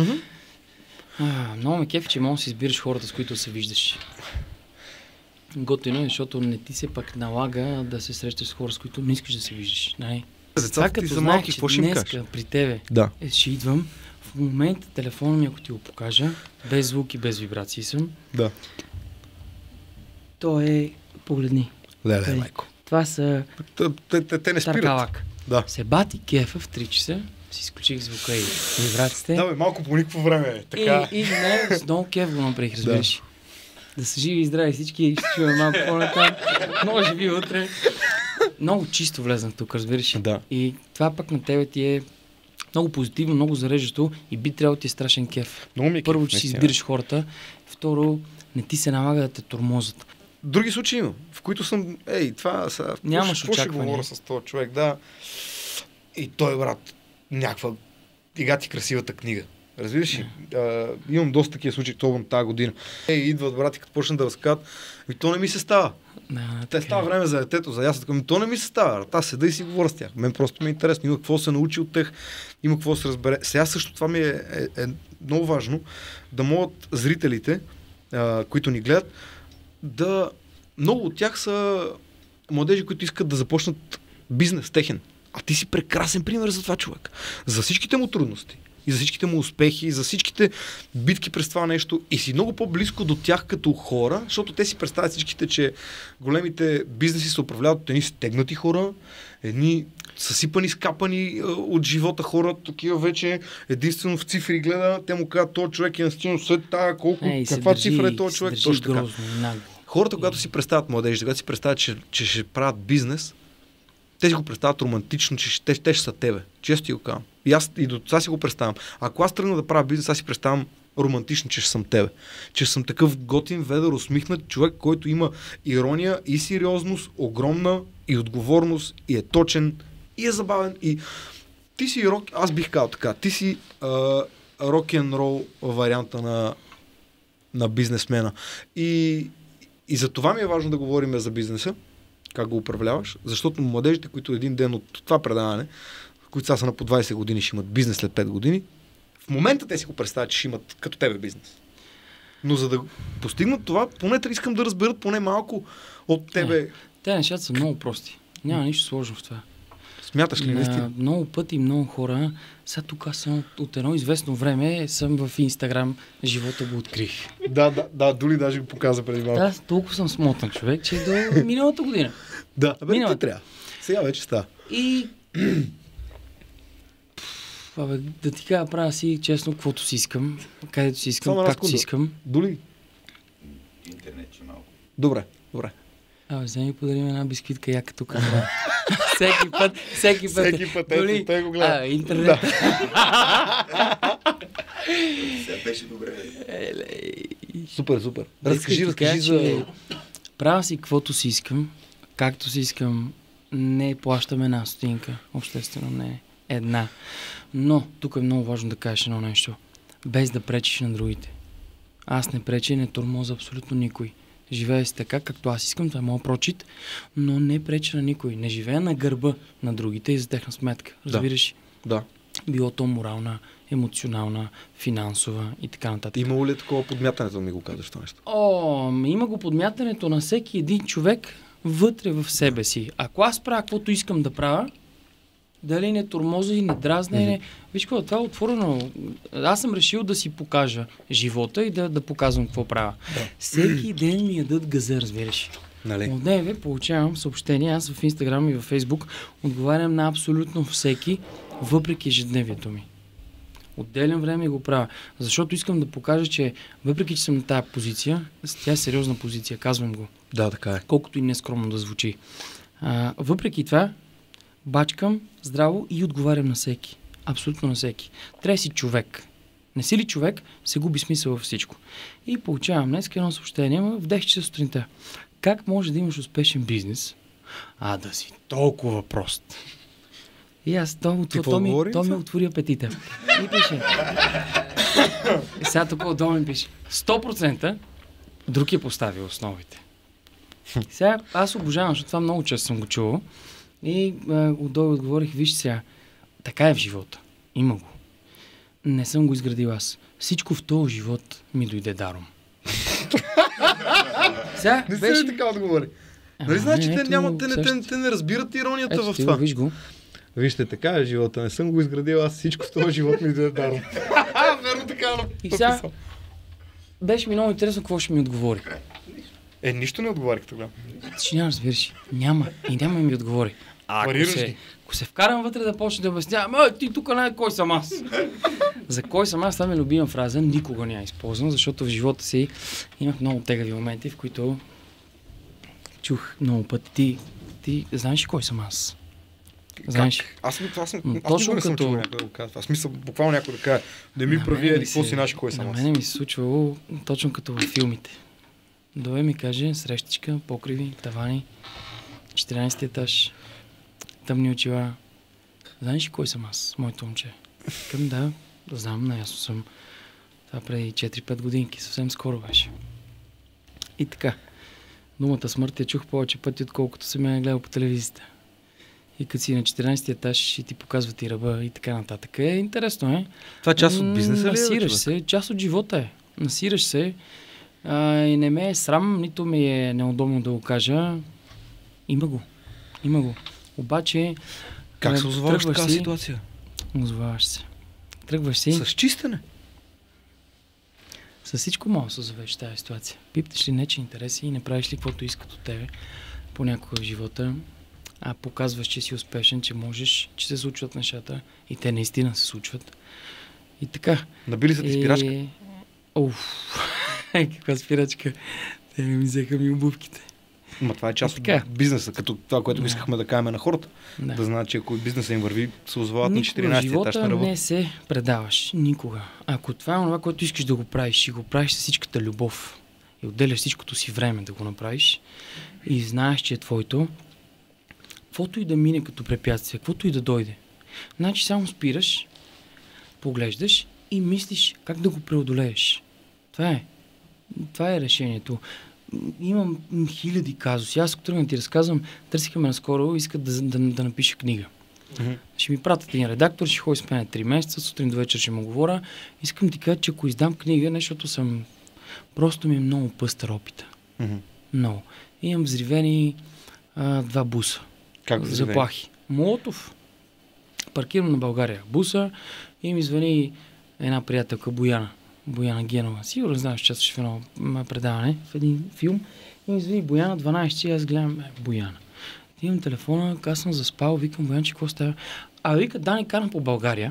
Много ме кефи, че можеш да си избираш хората, с които се виждаш. Готино е, защото не ти се пак налага да се срещаш с хора, с които не искаш да се виждаш. Децата ти са малки, какво ще им кажеш? При тебе ще идвам, В момента телефона ми, ако ти го покажа, без звук и без вибрации съм, Да. то е... Погледни. Леле, майко. Това са Те не спират. таркалак. Да. Се бати кефа в 3 часа, си изключих звука и вибрациите. Да, бе, малко по никакво време. Така. И не, с много кеф го направих, разбираш. Да са живи и здрави всички, ще чуем малко по-натам. Може би утре. Много чисто влезнах тук, разбираш. Да. И това пък на тебе ти е много позитивно, много зареждащо и би трябвало ти е страшен кеф. Много ми е Първо, кеф, че си наистина. избираш хората. Второ, не ти се налага да те тормозат. Други случаи има, в които съм, това са... Нямаш какво ще очаквания. говоря с този човек, да. И той, брат, някаква ига ти красивата книга. Разбираш ли? Имам доста такива случаи, това тази година. Идват брати, като почнат да разказват, и то не ми се става. Те става време за детето, за ясата. То не ми се става. Аз седа и си говоря с тях. Мен просто ми е интересно. Има какво се научи от тях, има какво се разбере. Сега също това ми е много важно, да могат зрителите, които ни гледат, много от тях са младежи, които искат да започнат бизнес техен. А ти си прекрасен пример за това, човек. За всичките му трудности. И за всичките му успехи, и за всичките битки през това нещо. И си много по-близко до тях като хора, защото те си представят всичките, че големите бизнеси се управляват от едни стегнати хора, едни съсипани, скапани от живота хора, такива вече единствено в цифри гледа. Те му казват, този човек е настигнал след тая, каква цифра е този човек. Точно така. Хората, когато си представят младежи, когато си представят, че ще правят бизнес, те си го представят романтично, че те ще са тебе. Често ти го казвам. И аз и до това си го представям. Ако аз тръгна да правя бизнес, аз си представям романтично, че ще съм тебе. Че съм такъв готин, ведър, усмихнат човек, който има ирония и сериозност, огромна и отговорност, и е точен, и е забавен. И ти си аз бих казал така, ти си рок-н-рол варианта на бизнесмена. И за това ми е важно да говорим за бизнеса, как го управляваш, защото младежите, които един ден от това предаване, които са на по 20 години, ще имат бизнес след 5 години, в момента те си го представят, че ще имат като тебе бизнес. Но за да постигнат това, поне искам да разберат поне малко от тебе. Те нещата са много прости. Няма нищо сложно в това. Смяташ ли наистина? Много пъти, много хора. Сега тук аз съм от едно известно време, съм в Инстаграм, живота го открих. Да, Дули даже го показа преди малко. Да, толкова съм смотан човек, че до миналата година. Да, те трябва. Сега вече става. И да ти кажа, правя си честно, каквото си искам, където си искам, както си искам. Дули? Интернет, че малко. Добре. Вземи подарим една бисквитка, яка тук. Всеки път. Дули, той го гледа. Интернет. Сега беше добре. Супер. Разкажи за... Правя си каквото си искам, както си искам, не плащам една стотинка, обществено мнение. Една. Но тук е много важно да кажеш едно нещо. Без да пречиш на другите. Аз не преча и не тормоза абсолютно никой. Живея си така, както аз искам, това е моят прочит, но не преча на никой. Не живея на гърба на другите и за техна сметка. Разбираш? Да. Било то морална, емоционална, финансова и така нататък. Имало ли такова подмятането, да ми го казваш това нещо? Има го подмятането на всеки един човек вътре в себе си. Ако аз правя каквото искам да правя, дали не тормоза и не дразне, виж какво, това е отворено. Аз съм решил да си покажа живота и да показвам какво правя. Да. Всеки ден ми ядат газа, разбираш. Нали? От дневе получавам съобщения, аз в Инстаграм и в Фейсбук отговарям на абсолютно всеки, въпреки ежедневието ми. Отделям време и го правя. Защото искам да покажа, че въпреки, че съм на тая позиция, тя е сериозна позиция, казвам го. Да, така е. Колкото и нескромно да звучи. Въпреки това, бачкам здраво и отговарям на всеки. Абсолютно на всеки. Трябва си човек. Не си ли човек, се губи смисъл във всичко. И получавам днес едно съобщение в 10 часа сутринта. Как може да имаш успешен бизнес, да си толкова прост? И аз то ми отвори апетита. И пише. Сега тук отдолу ми пише. 100% друг е поставил основите. Сега аз обожавам, защото това много често съм го чувал. И отдолу отговорих, виж сега, така е в живота. Има го. Не съм го изградил аз. Всичко в този живот ми дойде даром. Сега, не беше така отговори. Нали значи те не разбират иронията в това. Виж го. Вижте, така е живота. Не съм го изградил аз. Всичко в този живот ми дойде даром. И сега беше ми много интересно какво ще ми отговори. Нищо не отговарях тогава. Ще няма, разбираш. Няма. И няма ми отговори. Ако се вкарам вътре да почне да обяснявам, ти тук не кой съм аз. За кой съм аз, това ми е любима фраза, никога не я използвам, защото в живота си имах много тегави моменти, в които чух много пъти, ти знаеш ли кой съм аз? Знаеш? Аз не съм като... чул някой да го казва. Аз мисля буквално някой да каже, да ми прави или какво си наш кой съм аз. На мене ми се случвало точно като във филмите. Дойде ми каже, срещичка, покриви, тавани, 14 етаж, тъмни очила. Знаеш ли кой съм аз, моето момче? Към да знам, наясно съм. Това преди 4-5 годинки, съвсем скоро беше. И така, думата смърт я чух повече пъти, отколкото съм я гледал по телевизията. И като си на 14 етаж и ти показват и ръба и така нататък. Интересно е. Това част от бизнеса ли е? Насираш се, част от живота е. Насираш се и не ме е срам, нито ми е неудобно да го кажа. Има го. Обаче... Как се озоваваш в такава ситуация? Озоваваш се. Тръгваш си... С чистене? С всичко мога да се озовеш в тази ситуация. Пипташ ли нечи интереси и не правиш ли каквото искат от тебе понякога в живота, а показваш, че си успешен, че можеш, че се случват нещата и те наистина се случват. И така. Набили са ти спирачка? Каква спирачка? Те ми взеха ми обувките. Ма това е част от бизнеса, като това, което искахме да кажем на хората. Да знаят, че ако бизнеса им върви, се озовават на 14 етаж на ръба. Не се предаваш. Никога. Ако това е това, което искаш да го правиш и го правиш с всичката любов и отделяш всичкото си време да го направиш и знаеш, че е твоето, каквото и да мине като препятствие, каквото и да дойде. Значи само спираш, поглеждаш и мислиш как да го преодолееш. Това е решението. Имам хиляди казуси. Аз, ако тръгна да ти разказвам, търсиха ме наскоро, искат да напиша книга. Ще ми пратят един редактор, ще ходи с мен 3 месеца, сутрин до вечер ще му говоря. Искам да ти кажа, че ако издам книга, защото съм... Просто ми е много пъстър опита. Много. Имам взривени 2 буса. Как заплахи? Молотов. Паркирам на България буса и ми звъни една приятелка Бояна Генова. Сигурно знаеш, че в едно предаване, в един филм. И ми звъни Бояна 12, аз гледам Бояна. Имам телефона, аз съм заспал, викам Боянче, какво става? Вика, Дани, карам по България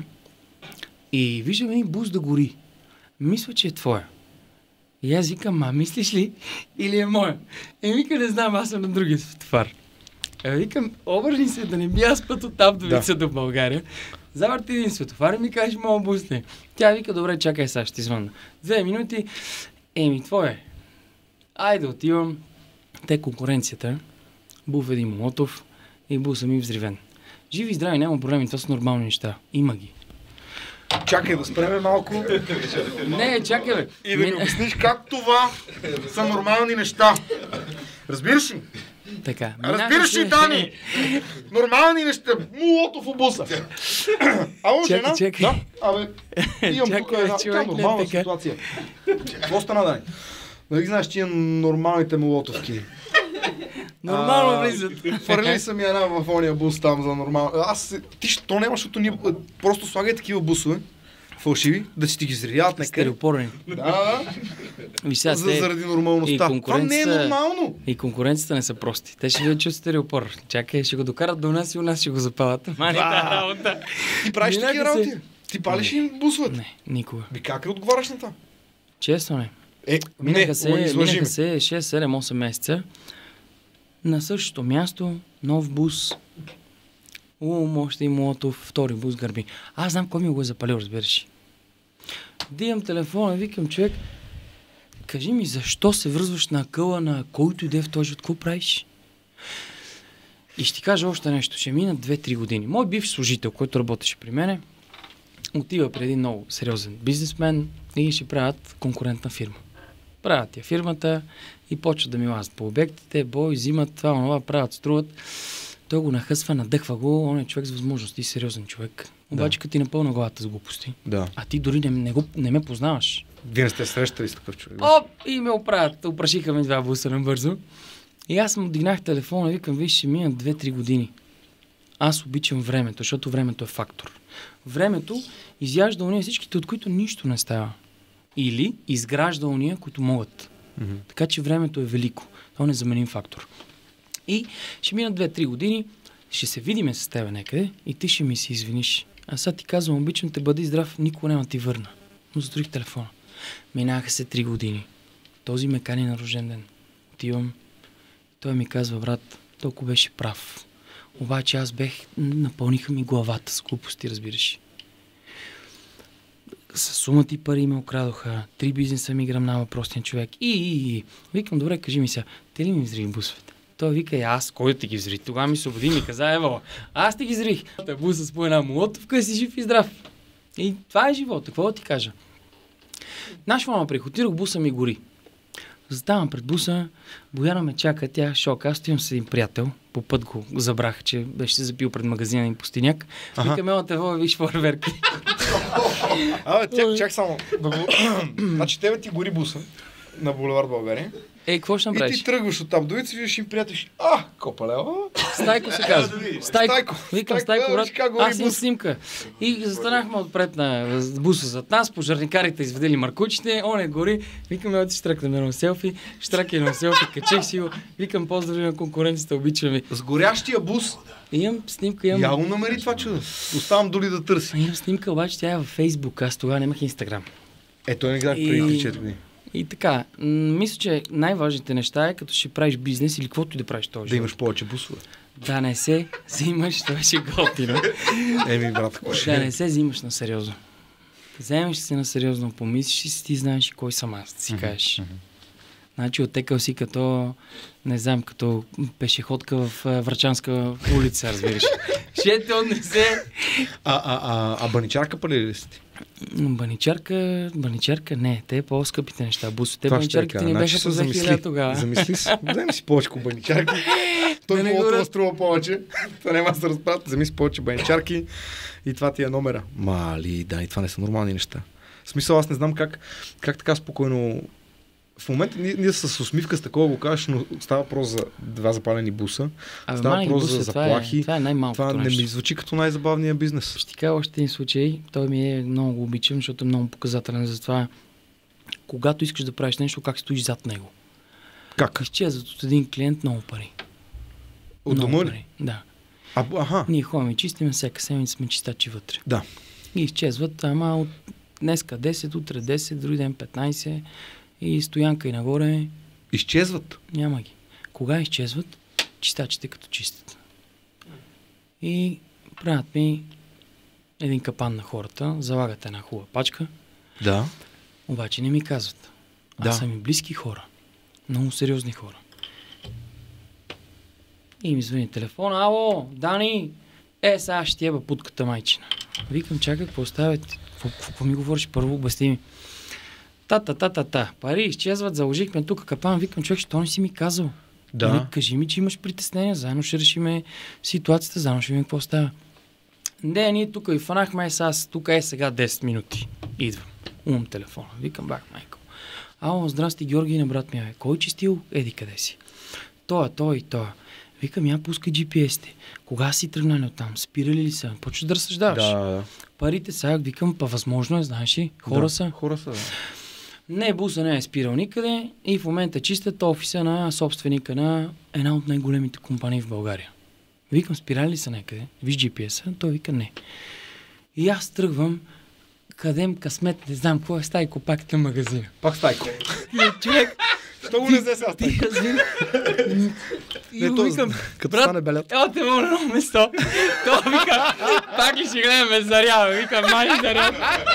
и виждам един бус да гори. Мисля, че е твоя. И аз викам, мислиш ли? Или е моя? Вика, не знам, аз съм на другия светофар. Викам, обърни се да не би аз път оттам до България. Завърти един светофар и ми кажеш, мога бусне. Тя вика, добре, чакай сега, ще звънна. 2 минути. Твое. Айде отивам. Те конкуренцията. Був един Молотов и буса ми взривен. Живи и здрави, няма проблеми, това са нормални неща. Има ги. Чакай да спреме малко. Не, чакай бе. И да ми обясниш как това са нормални неща. Разбираш ли? Така. Разбираш ли, Дани? Нормални неща. Молотов в буса. Ало, жена? Чакай. Да. Имам тук една нормална ситуация. Какво стана, Дани? Нали знаеш, че имам нормалните молотовки. Нормално влизат. Фърли съм една в ония бус там за нормално. Ти що нямаш, защото ние просто слагай такива бусове, фалшиви, да си ти ги зрядят някъде. Стереопорни. Да. Заради нормалността. Това не е нормално. И конкуренцията не са прости. Те ще видят, че стереопор. Чакай, ще го докарат до нас и у нас ще го запалят. Работа. Ти правиш такива работи? Ти палиш им бусовете? Не, никога. Как ли отговаряш на това? Честно не. Минаха се 6-7-8 месеца. На същото място, нов бус. Още и Молотов, втори бус гърби. Аз знам кой ми го е запалил, разбираш. Дигам телефона, викам човек, кажи ми, защо се връзваш на акъла на който иде в този живот, какво правиш? И ще ти кажа още нещо, ще минат 2-3 години. Мой бивш служител, който работеше при мене, отива при един много сериозен бизнесмен и ще правят конкурентна фирма. Правят я фирмата и почват да ми лазят по обектите, взимат това, правят, струват. Той го нахъсва, надъхва го, он е човек с възможности, сериозен човек. Обаче като ти напълна главата с глупости, а ти дори не ме познаваш. Вие не сте срещали с такъв човек? И ме оправят, опрашиха ме 2 буса набързо. И аз му дигнах телефона и викам, виж, ще минат 2-3 години. Аз обичам времето, защото времето е фактор. Времето изяжда уния всичките, от които нищо не става. или изгражда уния, които могат. Така че времето е велико. Това е незаменим фактор. И ще минат 2-3 години, ще се видиме с тебе някъде и ти ще ми се извиниш. А сега ти казвам, обичам те, бъди здрав, никога няма ти върна. Но затворих телефона. Минаха се 3 години. Този ме кани на рожден ден. Отивам. Той ми казва, брат, толкова беше прав. Обаче аз напълниха ми главата с глупости, разбираш. С сума ти пари ме окрадоха, 3 бизнеса ми гръмнава простен човек. И. Викам, добре, кажи ми сега, те ли ми взрих бусовете? Той вика, аз, кой да ти ги взри? Тогава ми се обади, ми каза, ево, аз ти ги взрих. Буса с по една молотовка и си жив и здрав. И това е живота, какво да ти кажа? Наш мама прихотирах, буса ми гори. Заставам пред буса, Бояна ме чака, тя шок. Аз стоям с един приятел, по път го забрах, че беше се запил пред магазина и пустиняк. Викам, ела те вода, виж фойерверки. Чак само. Значи тебе ти гори буса на булевард България. Какво ще направиш? И ти тръгваш от там до вица, виждаш им приятели. Копалева. Стайко се казва. Стайко. Викам, Стайко, брат. Аз имам снимка. И застанахме отпред на буса зад нас, пожарникарите изведели маркучите, он е гори. Викам, ева ти штракнем едно селфи. Штрак едно селфи, качех си го. Викам, поздрави на конкуренцията, обичаме. С горящия бус. Имам снимка, имам. Я го намери това чудо. Оставам дори да търси. Имам снимка, обаче тя е във Фейсбук. Аз тогава нямах Инстаграм. Той не гледах преди 3-4 години. И така, мисля, че най-важните неща е, като ще правиш бизнес или каквото и да правиш този. Да имаш повече бусове. Да не се взимаш, това ще готино. Брат, да не се взимаш на сериозно. Вземеш се на сериозно, помислиш и си ти знаеш кой съм аз, да си кажеш. Значи отекал си като, не знам, като пешеходка в Врачанска улица, разбираш. Ще те отнесе. Баничарка пали ли си ти? Баничарка не, те по-скъпите неща. Бусовете баничарките ни бяха по 2000 тогава. Замисли си, вземи си повече баничарки. Той мога да струва повече. Това няма да се разправят. Вземи си повече баничарки и това ти е номера. Мали, да, и това не са нормални неща. В смисъл, аз не знам как така спокойно. В момента ние с усмивка с такова го кажеш, но става въпрос за 2 запалени буса. Става въпрос за заплахи. Това е най-малкото нещо. Не ми звучи като най-забавния бизнес. Ще ти кажа още един случай. Той ми е много го обичам, защото е много показателен за това. Когато искаш да правиш нещо, как стоиш зад него. Как? Изчезват от един клиент много пари. От дома ли? Да. Ние ходим и чистим, всяка седмица сме чистачи вътре. Да. И изчезват, ама от днеска 10, утре 10, други ден 15 и стоянка и нагоре. Изчезват? Няма ги. Кога изчезват? Чистачите като чистят. И правят ми един капан на хората, залагат една хубава пачка. Да. Обаче не ми казват. Аз са ми близки хора. Много сериозни хора. И ми звъни телефона. Ало, Дани! Сега ще еба путката майчина. Викам, чакай, какво ставят? Какво ми говориш? Първо обясни ми. Пари изчезват, заложихме тук капан. Викам, човек, що не си ми казал? Да. Кажи ми, че имаш притеснения. Заедно ще решиме ситуацията, заедно ще видим какво става. Не, ние тук и фанахме, тук е сега 10 минути. Идвам. Умам телефона. Викам, бах, майко. Ало, здрасти, Георги, на брат ми. Кой чистил? Еди, къде си? Той. Викам, я пускай GPS-те. Кога си тръгнали оттам? Спирали ли са? Почваш да разсъждаваш. Да. Парите сега, викам, възможно е, знаеш ли? Хора са. Да. Не, буса не е спирал никъде и в момента чистят офиса на собственика на една от най-големите компании в България. Викам, спирали ли са някъде? Виж GPS-а? Той вика, не. И аз тръгвам, къдем късмет, не знам какво е, Стайко, пак към магазина. Пак Стайко. Човек, що го не взе сега Стайко? И го викам, като стане белят. Ела те моля на место. Той вика, пак ли ще гледаме зарява? Вика, май зарява.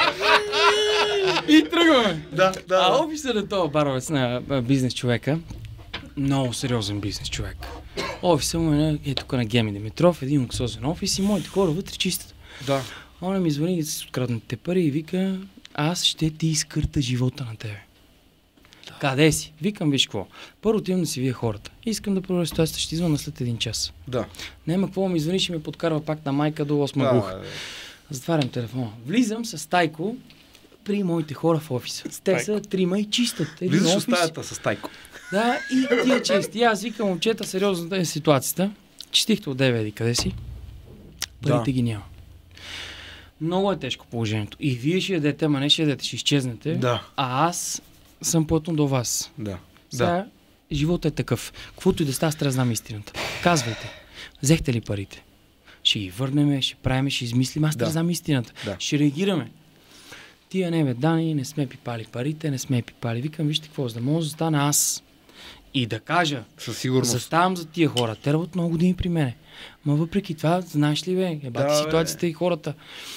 И тръгваме. Да. Офисът на този баровец на бизнес човека, много сериозен бизнес човек. Офисът му е тук на Геми Димитров, един луксозен офис и моите хора вътре чистят. Да. Он ми звъни да се откраднете пари и вика, аз ще ти изкърта живота на тебе. Да. Къде си? Викам, виж какво. Първо отивам да си вие хората. Искам да проверя ситуацията, ще извъна след 1 час. Да. Няма какво ми звъни, ще ме подкарва пак на майка до 8 глуха. Затварям телефона. Влизам с Тайко при моите хора в офиса. Те са 3 и чистат. Влизаш в стаята с Тайко. Да, и тия чисти. Аз викам, момчета, сериозната е ситуацията. Чистихте от 9, къде си? Парите ги няма. Много е тежко положението. И вие ще ядете, ама не ще ядете, ще изчезнете. Да. А аз съм плътно до вас. Да. Сега животът е такъв. Каквото и да става, аз трябва да знам истината. Казвайте. Взехте ли парите? Ще ги върнем, ще правим, ще измислим. Аз трябва да знам истината. Да. Ще реагираме. Тия не бе, Дани, не сме пипали парите, не сме пипали. Викам, вижте какво, за да мога да застана аз и да кажа, Със сигурност. заставам за тия хора. Те работят много години при мене. Ма въпреки това, знаеш ли бе, ситуацията и хората.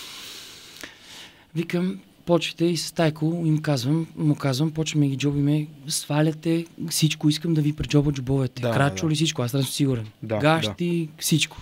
Викам, почвате и с Тайко му казвам, почваме ги джобиме, сваляте всичко, искам да ви преджоба джобовете. Крачо ли всичко, аз съм сигурен. Гащи, всичко.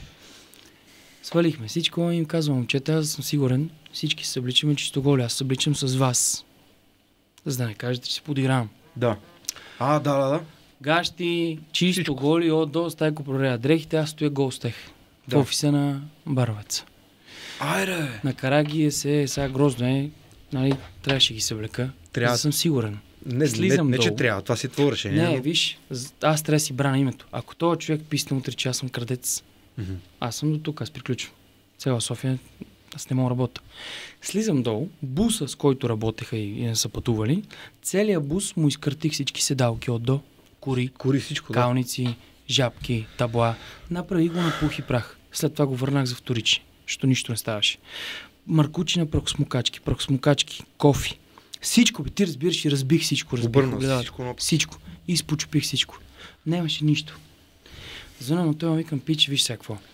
Свалихме всичко и им казвам, момчета, аз съм сигурен, всички се събличаме чисто голи, аз се обличам с вас. За да не кажете, че се подигравам. Да. Да. Гащи, чисто всичко. Голи, от до Стайко прорея дрехите, аз стоя гол с тех. В офиса на Баровеца. Айде! Накара ги сега грозно е, нали, трябваше ги съблека. Трябва да съм сигурен. Не, че трябва, това си твое решение. Не, виж, аз трябва да си брана името. Ако този човек писне утре, че аз съм крадец, аз съм до тук, аз приключвам. Цяла София, аз не мога да работя. Слизам долу, буса, с който работеха и не са пътували, целият бус му изкъртих всички седалки от до. Кори всичко, калници, жабки, табла. Направи го на пух и прах. След това го върнах за вторичи, защото нищо не ставаше. Маркучи на прахосмукачки, кофи. Всичко, ти разбираш и разбих всичко. Всичко. И изпочупих всичко. Нямаше нищо. Звънам на той, викам, пич, виж сега какво.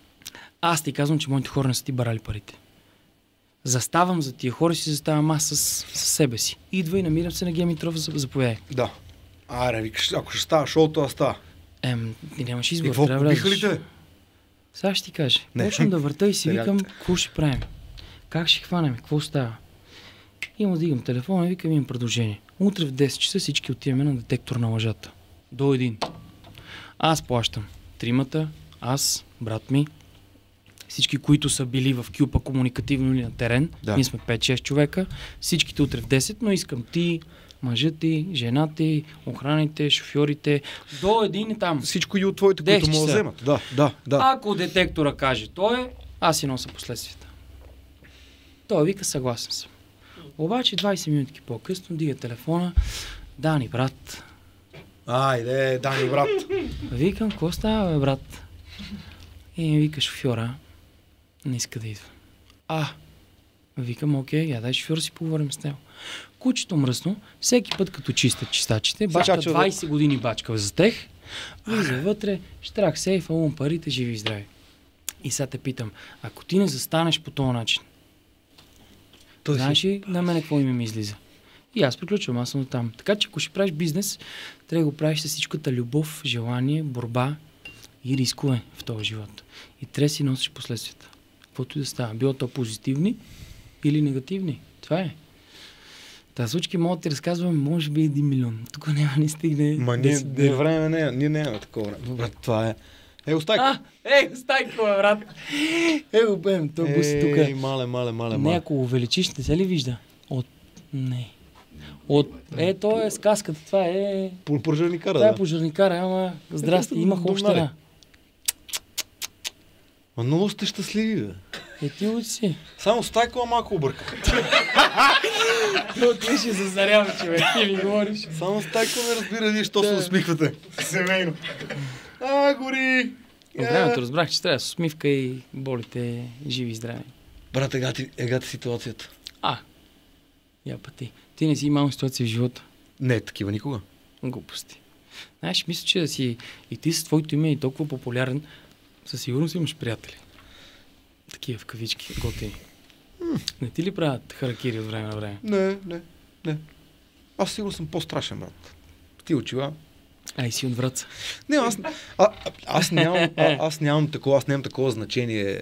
Аз ти казвам, че моите хора не са ти барали парите. Заставам за тия хора и си заставам аз с себе си. Идва и намирам се на Гемитров, заповядай. Да. Викаш, ако ще става шоуто, аз става. Ти нямаш избор. И какво побиха ли те? Сега ще ти кажа. Почвам да върта и си викам, какво ще правим? Как ще хванем? Какво става? И му дигам телефона и викам, имам предложение. Утре в 10 часа всички отиваме на детектор на лъжата. До 1. Аз плащам. 3-мата, аз, брат ми, всички, които са били в Кюпа комуникативно или на терен. Ние сме 5-6 човека. Всичките утре в 10, но искам ти, мъжът ти, жена ти, охраните, шофьорите, до 1 там. Всичко и от твоите, които му вземат. Да. Ако детектора каже той, аз си нося последствията. Той вика, съгласен съм. Обаче 20 минути по-късно дига телефона. Дани, брат. Айде, Дани, брат. Викам, какво става, бе, брат? И ми вика шофьора. Не иска да идва. Викам, окей, дай шофьора си поговорим с него. Кучето мръсно, всеки път като чистят чистачите, бачка 20 години бачка за тех, влиза вътре, штрак сейфа, парите, живи и здрави. И сега те питам, ако ти не застанеш по този начин, знаеш ли на мене какво име ми излиза? И аз приключвам, аз съм там. Така че ако ще правиш бизнес, трябва да го правиш с всичката любов, желание, борба и рискове в този живот. И трябва да си носиш последствията. Каквото и да става. Било то позитивни или негативни. Това е. Та случки мога да ти разказвам, може би 1 милион. Тук няма не стигне. Ние нямаме такова време. Добре, това е. Стайко! Стайко, брат! Го бем, то буси тук. Мале. Не, ако увеличиш, не се ли вижда? Не. То е сказката, това е... Пожарникара, това е пожарникара, ама здрасти, имах община. Много сте щастливи, бе. Ти учи си. Само Стайко малко обърка. Ти ще зазарява, човек, ти ми говориш. Само Стайко не разбира вие, що се усмихвате. Семейно. Гори! От времето разбрах, че трябва с усмивка и болите живи и здрави. Брат, егати ситуацията. Я пъти. Ти не си имал ситуация в живота. Не, такива никога. Глупости. Знаеш, мисля, че да си и ти с твоето име и толкова популярен, със сигурност имаш приятели. Такива в кавички, готини. Не ти ли правят харакири от време на време? Не. Аз сигурно съм по-страшен, брат. Ти очила. И си от Враца. Не, аз нямам такова значение.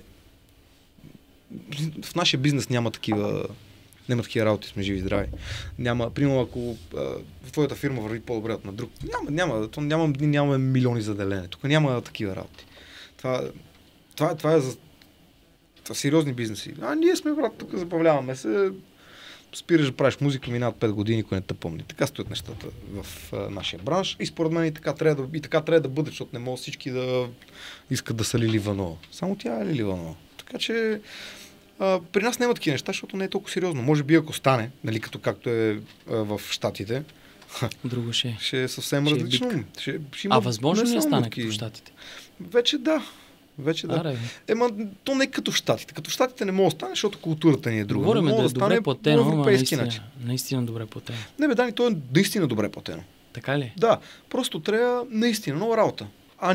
В нашия бизнес няма такива работи, сме живи и здрави. Примерно, ако в твоята фирма върви по-добре от на друг, няма милиони за делене. Тук няма такива работи. Това е за сериозни бизнеси. Ние сме, брат, тук забавляваме се. Спираш да правиш музика, минават 5 години, кой не те помни. Така стоят нещата в нашия бранш. И според мен и така трябва да бъде, защото не могат всички да искат да са Лили Ванова. Само тя е Лили Ванова. Така че При нас няма такива неща, защото не е толкова сериозно. Може би ако стане, нали, както е в Щатите, Друго ще е съвсем ще е различно. битка. Ще има Възможно ли не да само стане битки. като в Щатите? Вече да. Аре, То не е като в Щатите. Като в Щатите не може да стане, защото културата ни е друга. говорим Не да може е стане добре по платено, ама европейски начин. наистина добре платено. Не бе, Дани, то е наистина добре платено. Така ли? Да, просто трябва наистина много работа.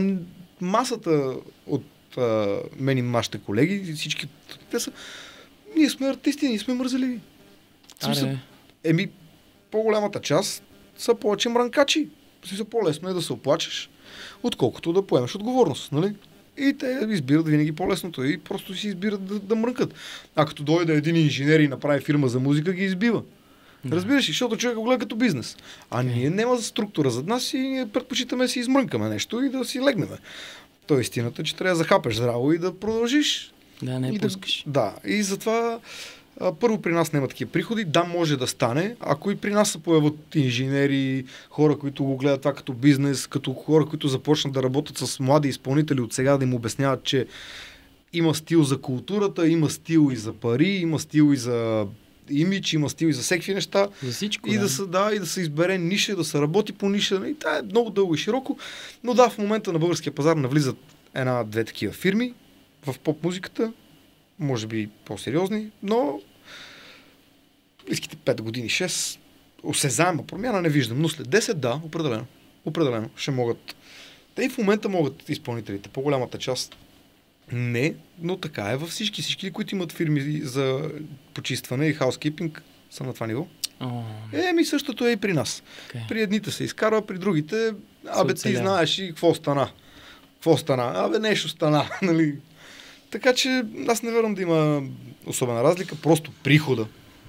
Масата от мен и нашите колеги, всички, те са, ние сме артисти, ние сме мързеливи. В смисъл, Аре, по-голямата част са повече мрънкачи. В смисъл, по-лесно е да се оплачеш, отколкото да поемеш отговорност, нали? И те избират винаги по-лесното и просто си избират да мрънкат. А като дойде един инженер и направи фирма за музика, ги избива. Да. Разбираш ли, защото човек го гледа като бизнес. А ние няма структура зад нас и ние предпочитаме да си измрънкаме нещо и да си легнем. То е истината, че трябва да захапеш здраво и да продължиш. да, не И пускаш. Да, и затова първо при нас няма такива приходи. Да, може да стане. Ако и при нас се появят инженери, хора, които го гледат това като бизнес, като хора, които започнат да работят с млади изпълнители от сега, да им обясняват, че има стил за културата, има стил и за пари, има стил и за имидж, има стил и за всеки неща. За всичко, И да се избере ниша, да се работи по ниша. И това е много дълго и широко. Но да, в момента на българския пазар навлизат една-две такива фирми в поп-музиката. Може би по-сериозни, но близките 5 години, 6, осезаема промяна не виждам. Но след 10, да, определено. Определено ще могат. Те и в момента могат изпълнителите. По-голямата част не, но така е във всички. Всички, които имат фирми за почистване и хаускипинг, са на това ниво. Същото е и при нас. Okay. При едните се изкарва, при другите, ти оцелява. знаеш и какво стана. Какво стана? Нещо стана, нали? Така че аз не вярвам да има особена разлика, просто прихода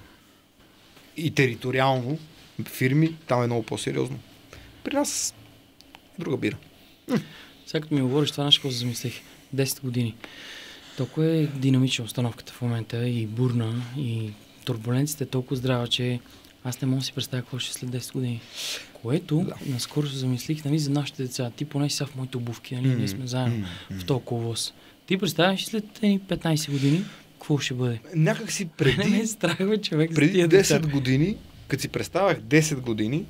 и териториално фирми, там е много по-сериозно. При нас друга бира. Сега като ми говориш това, нещо, какво се замислих. 10 години. Толкова е динамична обстановката в момента и бурна, и турбуленцията е толкова здрава, че аз не мога да си представя какво ще е след 10 години. Което наскоро се замислих, нали, за нашите деца. Ти поне си са в моите обувки, нали, ние сме заедно в толкова воз. Ти представяш след 15 години какво ще бъде? Някак си Не преди ме страхва човек за преди тия 10 деца. години, като си представях 10 години,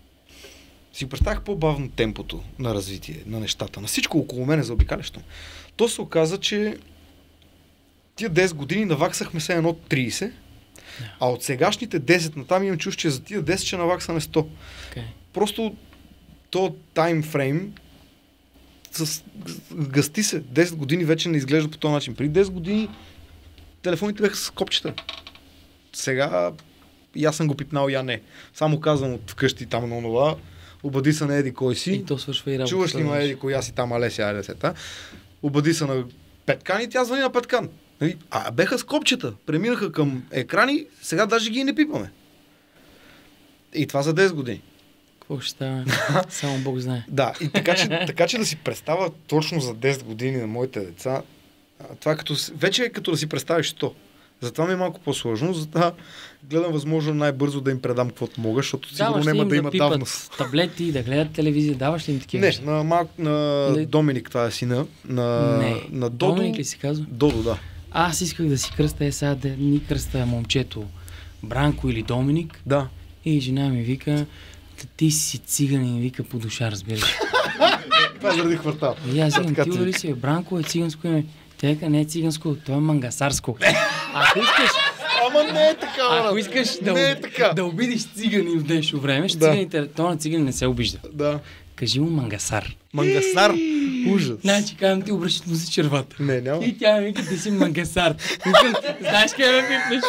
си представях по-бавно темпото на развитие на нещата, на всичко около мене заобикалящо. То се оказа, че тия 10 години наваксахме се едно 30, а от сегашните 10 натам имам чувство, че за тия 10 ще наваксаме 100. Okay. Просто то таймфрейм гъсти се. 10 години вече не изглежда по този начин. Преди 10 години телефоните бяха с копчета. Сега и аз съм го пипнал, я не. Само казвам от вкъщи там на онова, обади се на еди кой си. И то свършва и работа. Чуваш ли ма еди коя си там, Алесия. Обади се на Петкан и тя звъни на Петкан. А беха с копчета. Преминаха към екрани, сега даже ги не пипаме. И това за 10 години. Какво ще става? Само Бог знае. Да, и така че да си представя точно за 10 години на моите деца, това вече е като да си представиш 100. Затова ми е малко по-сложно, затова гледам възможно най-бързо да им предам каквото мога, защото сигурно няма да има давност. Таблети, да гледат телевизия, даваш ли им такива неща? Не, на Доминик, това е сина, на Додо. Доминик ли си казва? Додо, да. Аз исках да си кръста, сега да ни кръста момчето Бранко или Доминик. Да. И жена ми вика, ти си циган и ми вика по душа, разбираш. Това е заради квартал. И аз викам, ти ли си, Бранко е циганско име. Тека не е циганско, то е мангасарско. Ако искаш... Ама не е така, ако искаш да обидиш цигани в днешно време, то на цигани не се обижда. Да. Кажи му мангасар. Мангасар? Ужас. Значи казвам ти, обръщат му се червата. Не, няма. И тя ми вика, ти си мангасар. Знаеш къде ме пипнеш?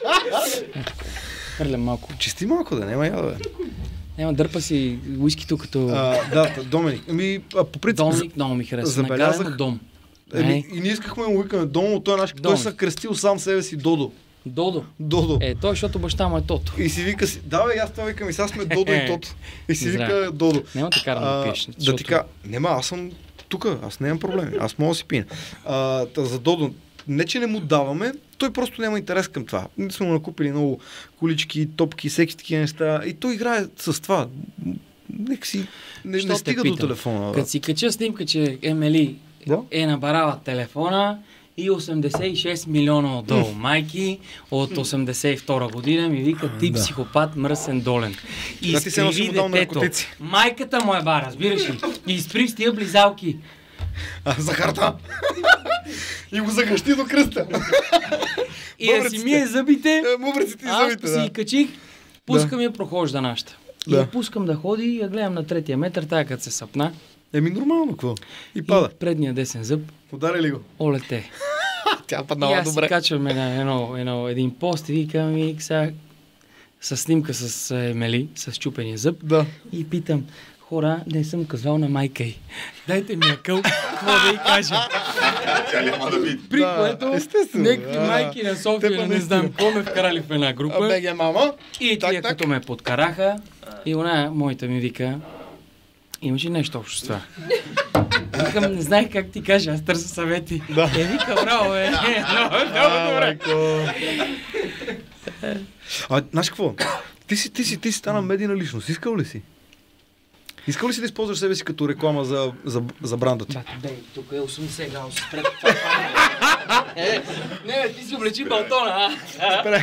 Хвърлям малко. Чисти малко да, няма яда, бе. Няма, дърпа си уискито като... Да, Доминик. По принцип... Доминик много ми харесва. Нагаден Дом. И ние искахме да му викаме Дом, но той се кръстил сам себе си Додо. Додо? Додо. Той, защото баща му е Тото. И си вика си, да бе, аз това викам и сега сме Додо и Тото. И си вика Додо. Няма да карам да пиеш. Да ти кажа, нема, аз съм тук, аз нямам проблеми, аз мога да си пия. За Додо, не че не му даваме, той просто няма интерес към това. Ние сме му накупили много колички, топки, всеки такива неща и той играе с това. Нека си не стига до телефона. Като си кача снимка, че Емели е набарала телефона И 86 милиона отдолу майки от 82 година ми вика ти психопат, мръсен, долен. И изкриви детето. Майката му е ба, разбираш ли? И изпри с тия близалки. Захарта! И го загъщи до кръста. И да си мие зъбите, Мубриците и аз зъбите, си да. качих, пускам я прохожда нашата. И Да. я пускам да ходи и я гледам на третия метър, тая като се съпна. Нормално, какво? И пада. И предния десен зъб, Удари ли го? олете. Тя И паднала аз си качваме на един пост и викам и сега с снимка с Емели, с чупения зъб. Да. И питам, хора, не съм казал на майка й. Дайте ми акъл, какво да й кажа. Тя няма да види. При което естествено. някакви майки на София, Те па не знам какво, ме вкарали в една група. БГ мама. И тия като ме подкараха, и она, моята ми вика, имаш ли нещо общо с това? Викам, не знаех как ти кажа, аз търся съвети. Да. Вика, браво, много добре. Знаеш какво? Ти си стана медийна личност. Искал ли си? Искал ли си да използваш себе си като реклама за бранда ти? Бей, тук е 80 градуса спред. Не, ти си облечи балтона, Спря,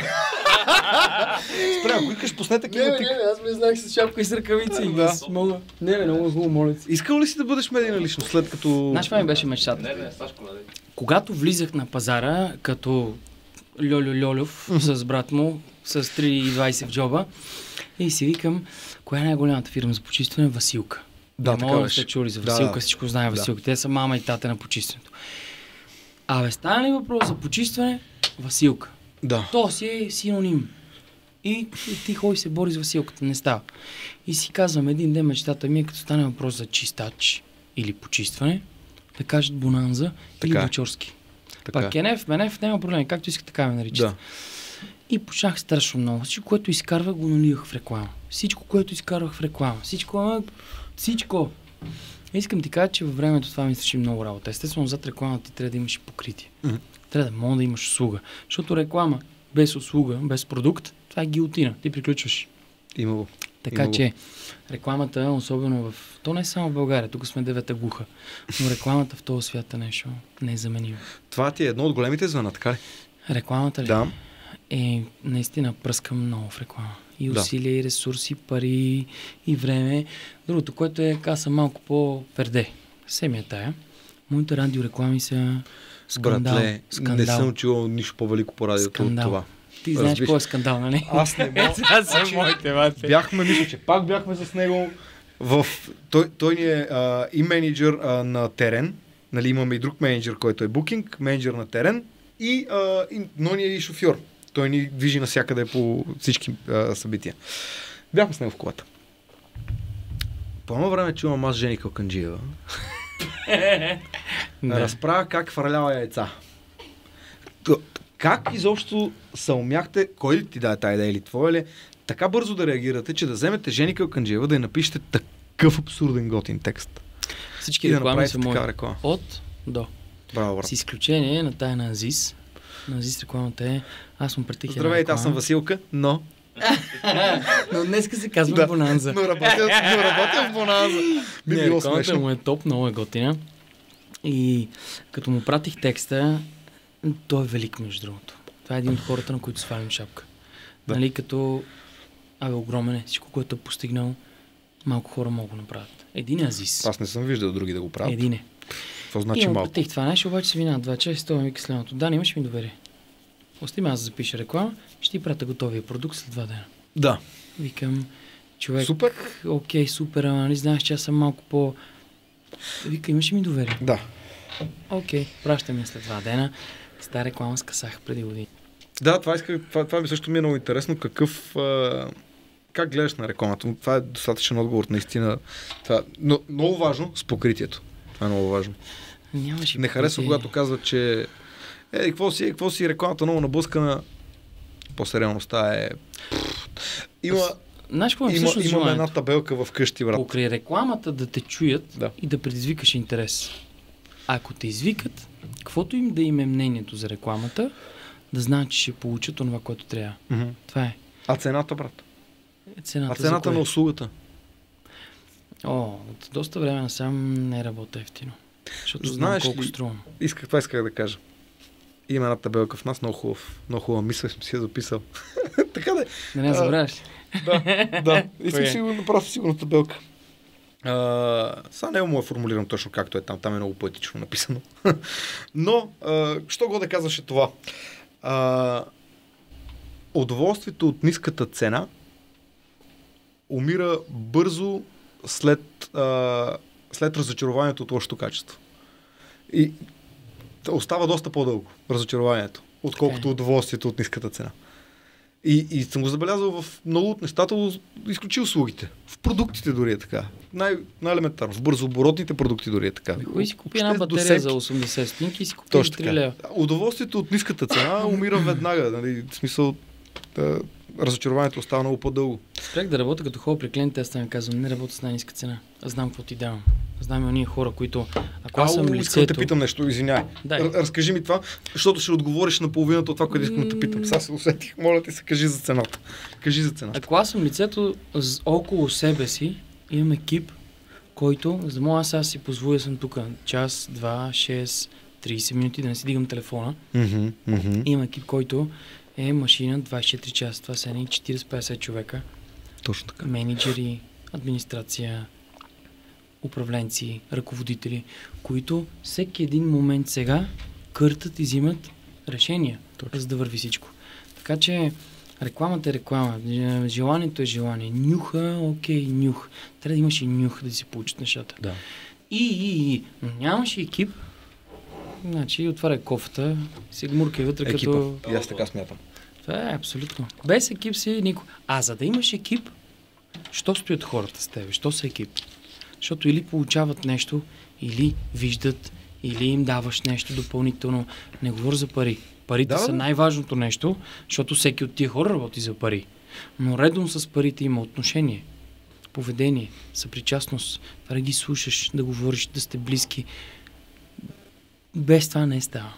ако искаш, пусне такива Не, тик. аз ме знах с шапка и с ръкавици. Да. Мога. Не, много е хубаво, моля си. Искал ли си да бъдеш медийна личност, след като... Знаеш, това ми беше мечтата. Когато влизах на пазара, като Льолев с брат му, с 3,20 в джоба, и си викам, коя е най-голямата фирма за почистване? Василка. Да, Не така мога да беше. сте чули за Да, Василка, да. всичко знае Василка. Те са мама и тата на почистването. Абе, стане ли въпрос за почистване? Василка. Да. То си е синоним. И ти ходи се бори с Василката, не става. И си казвам, един ден мечтата ми е, като стане въпрос за чистач или почистване, да кажат Бонанза или Така е. Бачорски. Така. Пак Енеф, Менеф, няма проблем, както искат така ме наричат. Да. И почнах страшно много. Всичко, което изкарвах, го наливах в реклама. Всичко, което изкарвах в реклама. Всичко. Искам ти кажа, че във времето това ми свърши много работа. Естествено, зад рекламата ти трябва да имаш и покритие. Трябва да мога да имаш услуга. Защото реклама без услуга, без продукт, това е гилотина. Ти приключваш. Има го. Така Има го. че рекламата, особено в... То не е само в България, тук сме девета глуха. Но рекламата в този свят е нещо незаменимо. Това ти е едно от големите звена, така ли? Рекламата ли? Да. Наистина пръскам много в реклама. И Да. усилия, и ресурси, пари, и време. Другото, което е, каза малко по-перде. Семия тая. Моите радиореклами са скандал. Братле, скандал. не съм чувал нищо по-велико по радиото от Скандал. това. Ти знаеш Разбираш. какво е скандал, нали? Аз не мога. Това са моите вати. Мисля, че пак бяхме с него. Той ни е и менеджер на терен. Нали, имаме и друг менеджер, който е букинг, менеджер на терен, но ни е и шофьор. Той ни движи навсякъде по всички събития. Бяхме с него в колата. По едно време чувам аз Жени Калканджиева. Разправя как фърлява яйца. Как изобщо съумяхте, кой ли ти даде тази идея или твоя ли, така бързо да реагирате, че да вземете Жени Калканджиева да я напишете такъв абсурден готин текст. Всички И да реклами направите са мои. такава реклама. От до. Браво, брат. С изключение на тая на Азис. На Азис рекламата е... Аз съм притих една Здравейте, аз съм реклама. Василка, но Но днеска се казва Бонанза. но работя в Бонанза. Би Не, било рекламата смешно. му е топ, много е готина. И като му пратих текста, той е велик, между другото. Това е един от хората, на които свалям шапка. Да. Нали, като... огромен е. Всичко, което е постигнал, малко хора могат да направят. Един е Азис. Аз не съм виждал други да го правят. Един е. Това И значи му малко. пратих това нещо, обаче се вина 2 часа, това ми вика следното. Да, имаш ми доверие. Остави ме аз да запиша реклама, ще ти пратя готовия продукт след 2 дена. Да. Викам, човек, Супер. окей, супер, ама нали знаеш, че аз съм малко по... Вика, имаш ли ми доверие? Да. Окей, пращаме след 2 дена. С тази реклама скъсах преди години. Да, това ми също ми е много интересно. Как гледаш на рекламата? Това е достатъчен отговор, наистина. Но много важно с покритието. Това е много важно. Нямаше Не харесва, когато казват, че какво си рекламата много наблъскана. После реалността е... Знаеш какво е всъщност Имаме желанието? една табелка в къщи, брат. Покрай рекламата да те чуят Да. и да предизвикаш интерес. Ако те извикат, каквото им да им е мнението за рекламата, да знаят, че ще получат това, което трябва. Мгм. Това е. А цената, брат? Цената, Цената за на кое? услугата? От доста време насам не работя ефтино. Защото Знаеш знам колко ли- струвам. Това исках да кажа. Има една табелка в нас, много хубава мисъл, съм си я записал. Така да. Да не забравяш. Да. И съм си го направил сигурно табелка. Сега не му е формулирано точно както е там. Там е много поетично написано. Но, що го да казваше това? Удоволствието от ниската цена умира бързо след разочарованието от лошото качество. И остава доста по-дълго разочарованието, отколкото удоволствието от ниската цена. И съм го забелязал в много от нещата, изключи услугите. В продуктите дори е така. Най-елементарно. В бързооборотните продукти дори е така. Кой си купи една батерия за 80 стотинки и си купи 3 лева? Удоволствието от ниската цена умира веднага. Нали? В смисъл, разочарованието остава много по-дълго. Спрях да работя като хора при клиентите, аз там казвам, не работя с най-ниска цена. Аз знам какво ти давам. Знам и ония хора, които... Ако аз съм лицето... Искам да те питам нещо, извиняй. Разкажи ми това, защото ще отговориш на половината от това, което искам да те питам. Сега се усетих, моля ти се, кажи за цената. Кажи за цената. Ако аз съм лицето, около себе си имам екип, който, за да мога аз си позволя съм тук час, 2, 6, 30 минути, да не си дигам телефона. Имам екип, който е машина 24 часа. Това са 40-50 човека. Точно така. Менеджери, администрация, управленци, ръководители, които всеки един момент сега къртат и взимат решения, за да върви всичко. Така че рекламата е реклама, желанието е желание, нюха, окей, нюх. Трябва да имаш и нюх да си получат нещата. Да. Но нямаш и екип, значи отваряй кофата, си гмуркай вътре екипа. Като... И аз така смятам. Това е абсолютно. Без екип си никой. А за да имаш екип, що стоят хората с тебе? Що са екип? Защото или получават нещо, или виждат, или им даваш нещо допълнително. Не говоря за пари. Парите са най-важното нещо, защото всеки от тия хора работи за пари. Но редом с парите има отношение, поведение, съпричастност. Това да ги слушаш, да говориш, да сте близки. Без това не става.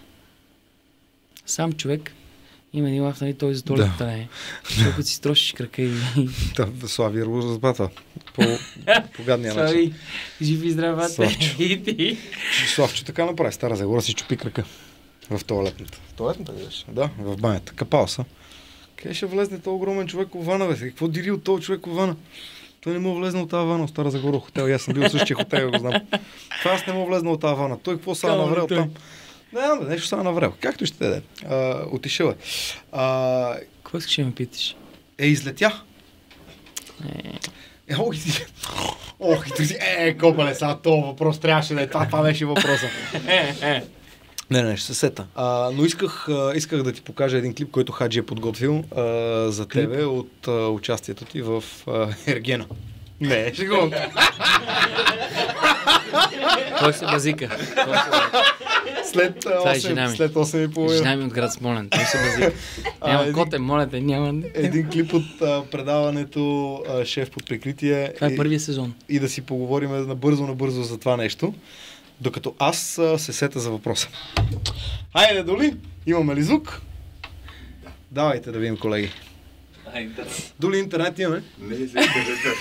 Сам човек има един лав, нали, той за туалетата не е. Защото като си строшиш крака и... Да, Слави разбата. По гадния начин. Слави, живи и здравата. Славчо. И ти. Славчо така направи. Стара Загора си чупи крака. В туалетната. В туалетната ли беше? Да, в банята. Капал са. Къде ще влезне този огромен човек в вана, бе? Какво дири от този човек в вана? Той не му влезна от тази вана в Стара Загора хотел. Аз съм бил в същия хотел, го знам. Това аз не му влезна от тази вана. Той какво са наврел там? Не, нещо са наврел. Както ще те даде. Отишъл е. Какво искаш да ме питаш? Излетя. Копале, сега този въпрос трябваше да е. Това беше въпроса. Не, ще се сета. Но исках да ти покажа един клип, който Хаджи е подготвил за тебе от участието ти в Ергена. Не, шегувам. Той се базика. След 8:30. Жена ми от град Смолян. Той се базика. Няма коте, моля те, няма. Един клип от предаването Шеф под прикритие. Това е първия сезон. И да си поговорим набързо за това нещо. Докато аз се сета за въпроса. Хайде, Доли, имаме ли звук? Давайте да видим, колеги. Доли, интернет имаме? Не, се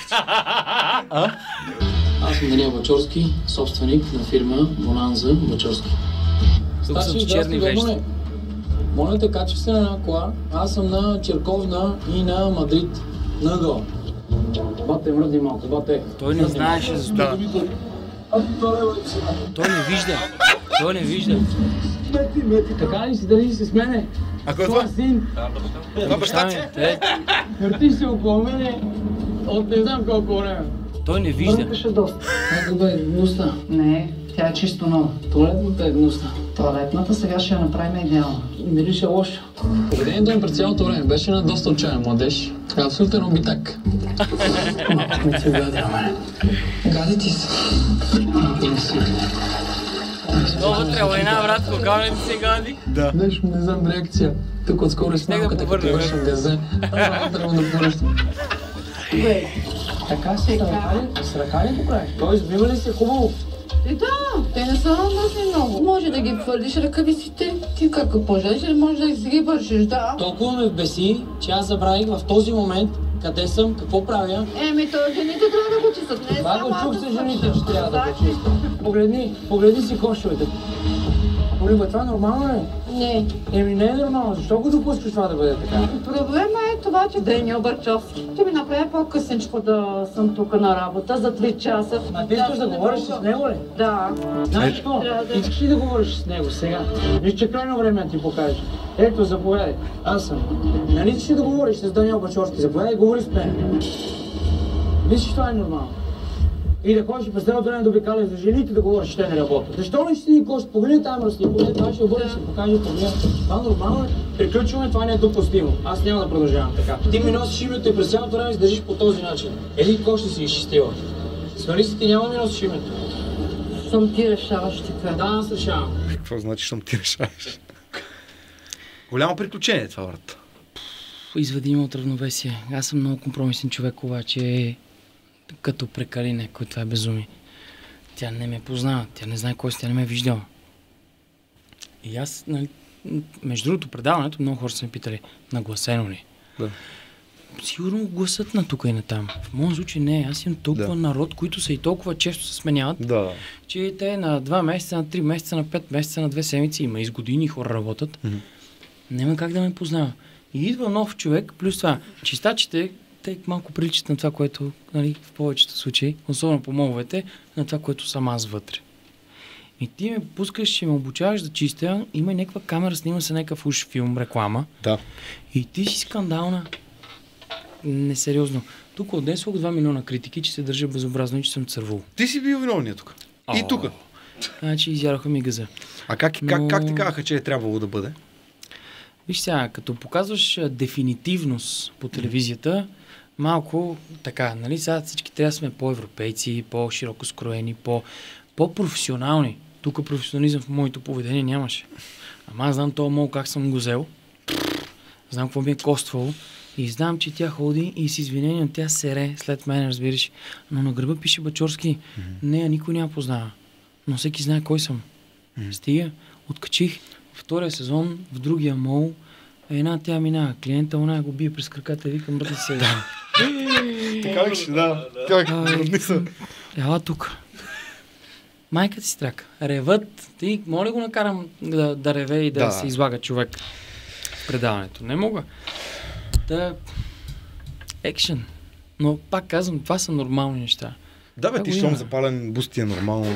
Аз съм Даниел Бачорски, собственик на фирма Бонанза Бачорски. Тук съм с черни вещи. Моля те, качи се на една кола. Аз съм на Черковна и на Мадрид. На ъгъл. Бате, мръдни малко, бате. Той не знаеше за това. Той не вижда. Така ли си, дали си с мене? А кой е това? Син. Това баща ти? Въртиш се около мене от не знам колко време. Той не вижда. Мъркаше доста. Каква е гнусна? Не, тя е чисто нова. Туалетната е гнусна. Туалетната сега ще я направим идеална. Мирише лошо. Поведението ми през цялото време беше на доста отчаян младеж. Абсолютен обитак. Не се гади на мене. Гади ти се. Много трябва една, брат, кога не ти се гади? Да. Нещо не знам реакция. Тук отскоро с малката, като вършам газе. Трябва да повръщам. Бе, така си с ръка ли го правиш? Той избива ли се хубаво? Да, те не са мръсни много. Може да ги хвърлиш ръкавиците. Ти как пожелиш или може да си ги вършиш, да. Толкова ме вбеси, че аз забравих в този момент къде съм, какво правя. То жените трябва да го чистят. Това го чух се жените, че трябва да го чистят. Погледни си кошовете. боли, това нормално ли? Не. Еми не е нормално, защо го допускаш това да бъде така? Проблема е това, че Дени Барчовски ще ми направи по-късенчко да съм тук на работа за 3 часа. А ти искаш да говориш с него ли? Да. Знаеш какво? Искаш ли да говориш с него сега? Виж, че крайно време да ти покажа. Ето, заповядай. Аз съм. Нали искаш ли да говориш с Даниел Бачовски? Заповядай, говори с мен. Виж, че това е нормално. И да ходиш през цялото време да обикаляш за жените да говориш, че те не работят. Защо не си никой? Ще погледни тази мръсни, погледни това, ще обърнеш, ще покажа проблем. Това нормално е. Приключваме, това не е допустимо. Аз няма да продължавам така. Ти ми носиш името и през цялото време се държиш по този начин. Еди, какво ще си изчистила? Свали си, ти няма да ми носиш името. Съм ти решаваш така. Да, аз решавам. Какво значи, щом ти решаваш? Голямо приключение това, брат. Изведи ме от равновесие. Аз съм много компромисен човек, обаче като прекали някой, това е безумие. Тя не ме познава, тя не знае кой си, тя не ме е виждала. И аз, нали, между другото, предаването, много хора са ме питали, нагласено ли? Да. Сигурно гласът на тук и на там. В моят случай не, аз имам толкова народ, които са и толкова често се сменяват, че те на 2 месеца, на 3 месеца, на 5 месеца, на 2 седмици, има и с години хора работят. Няма как да ме познава. И идва нов човек, плюс това, чистачите, те малко приличат на това, което, нали, в повечето случаи, особено по моловете, на това, което съм аз вътре. И ти ме пускаш, че ме обучаваш да чистя, има и някаква камера, снима се някакъв уж филм, реклама. Да. И ти си скандална. Несериозно. Тук отнесох 2 милиона критики, че се държа безобразно и че съм цървул. Ти си бил виновният тук. И тук. Значи изяроха ми газа. А как ти казаха, че е трябвало да бъде? Виж сега, като показваш дефинитивност по телевизията, малко така, нали, сега всички трябва да сме по-европейци, по-широко скроени, по-професионални. Тук професионализъм в моето поведение нямаше. Ама аз знам това мол как съм го взел, знам какво ми е коствало и знам, че тя ходи и с извинение тя сере след мен, разбираш. Но на гърба пише Бачорски. Нея никой няма познава, но всеки знае кой съм. Стига, откачих втория сезон в другия мол, една тя минава, клиента, она го бие през краката и вика, мръдни се. Така ли ще, да. Мръдни са. Ела тук. Майка ти страка. Ревът. Ти, моля го накарам да реве и да се излага човек в предаването. Не мога. Да... Екшен. Но пак казвам, това са нормални неща. Да, бе, ти щом запален буст ти е нормално.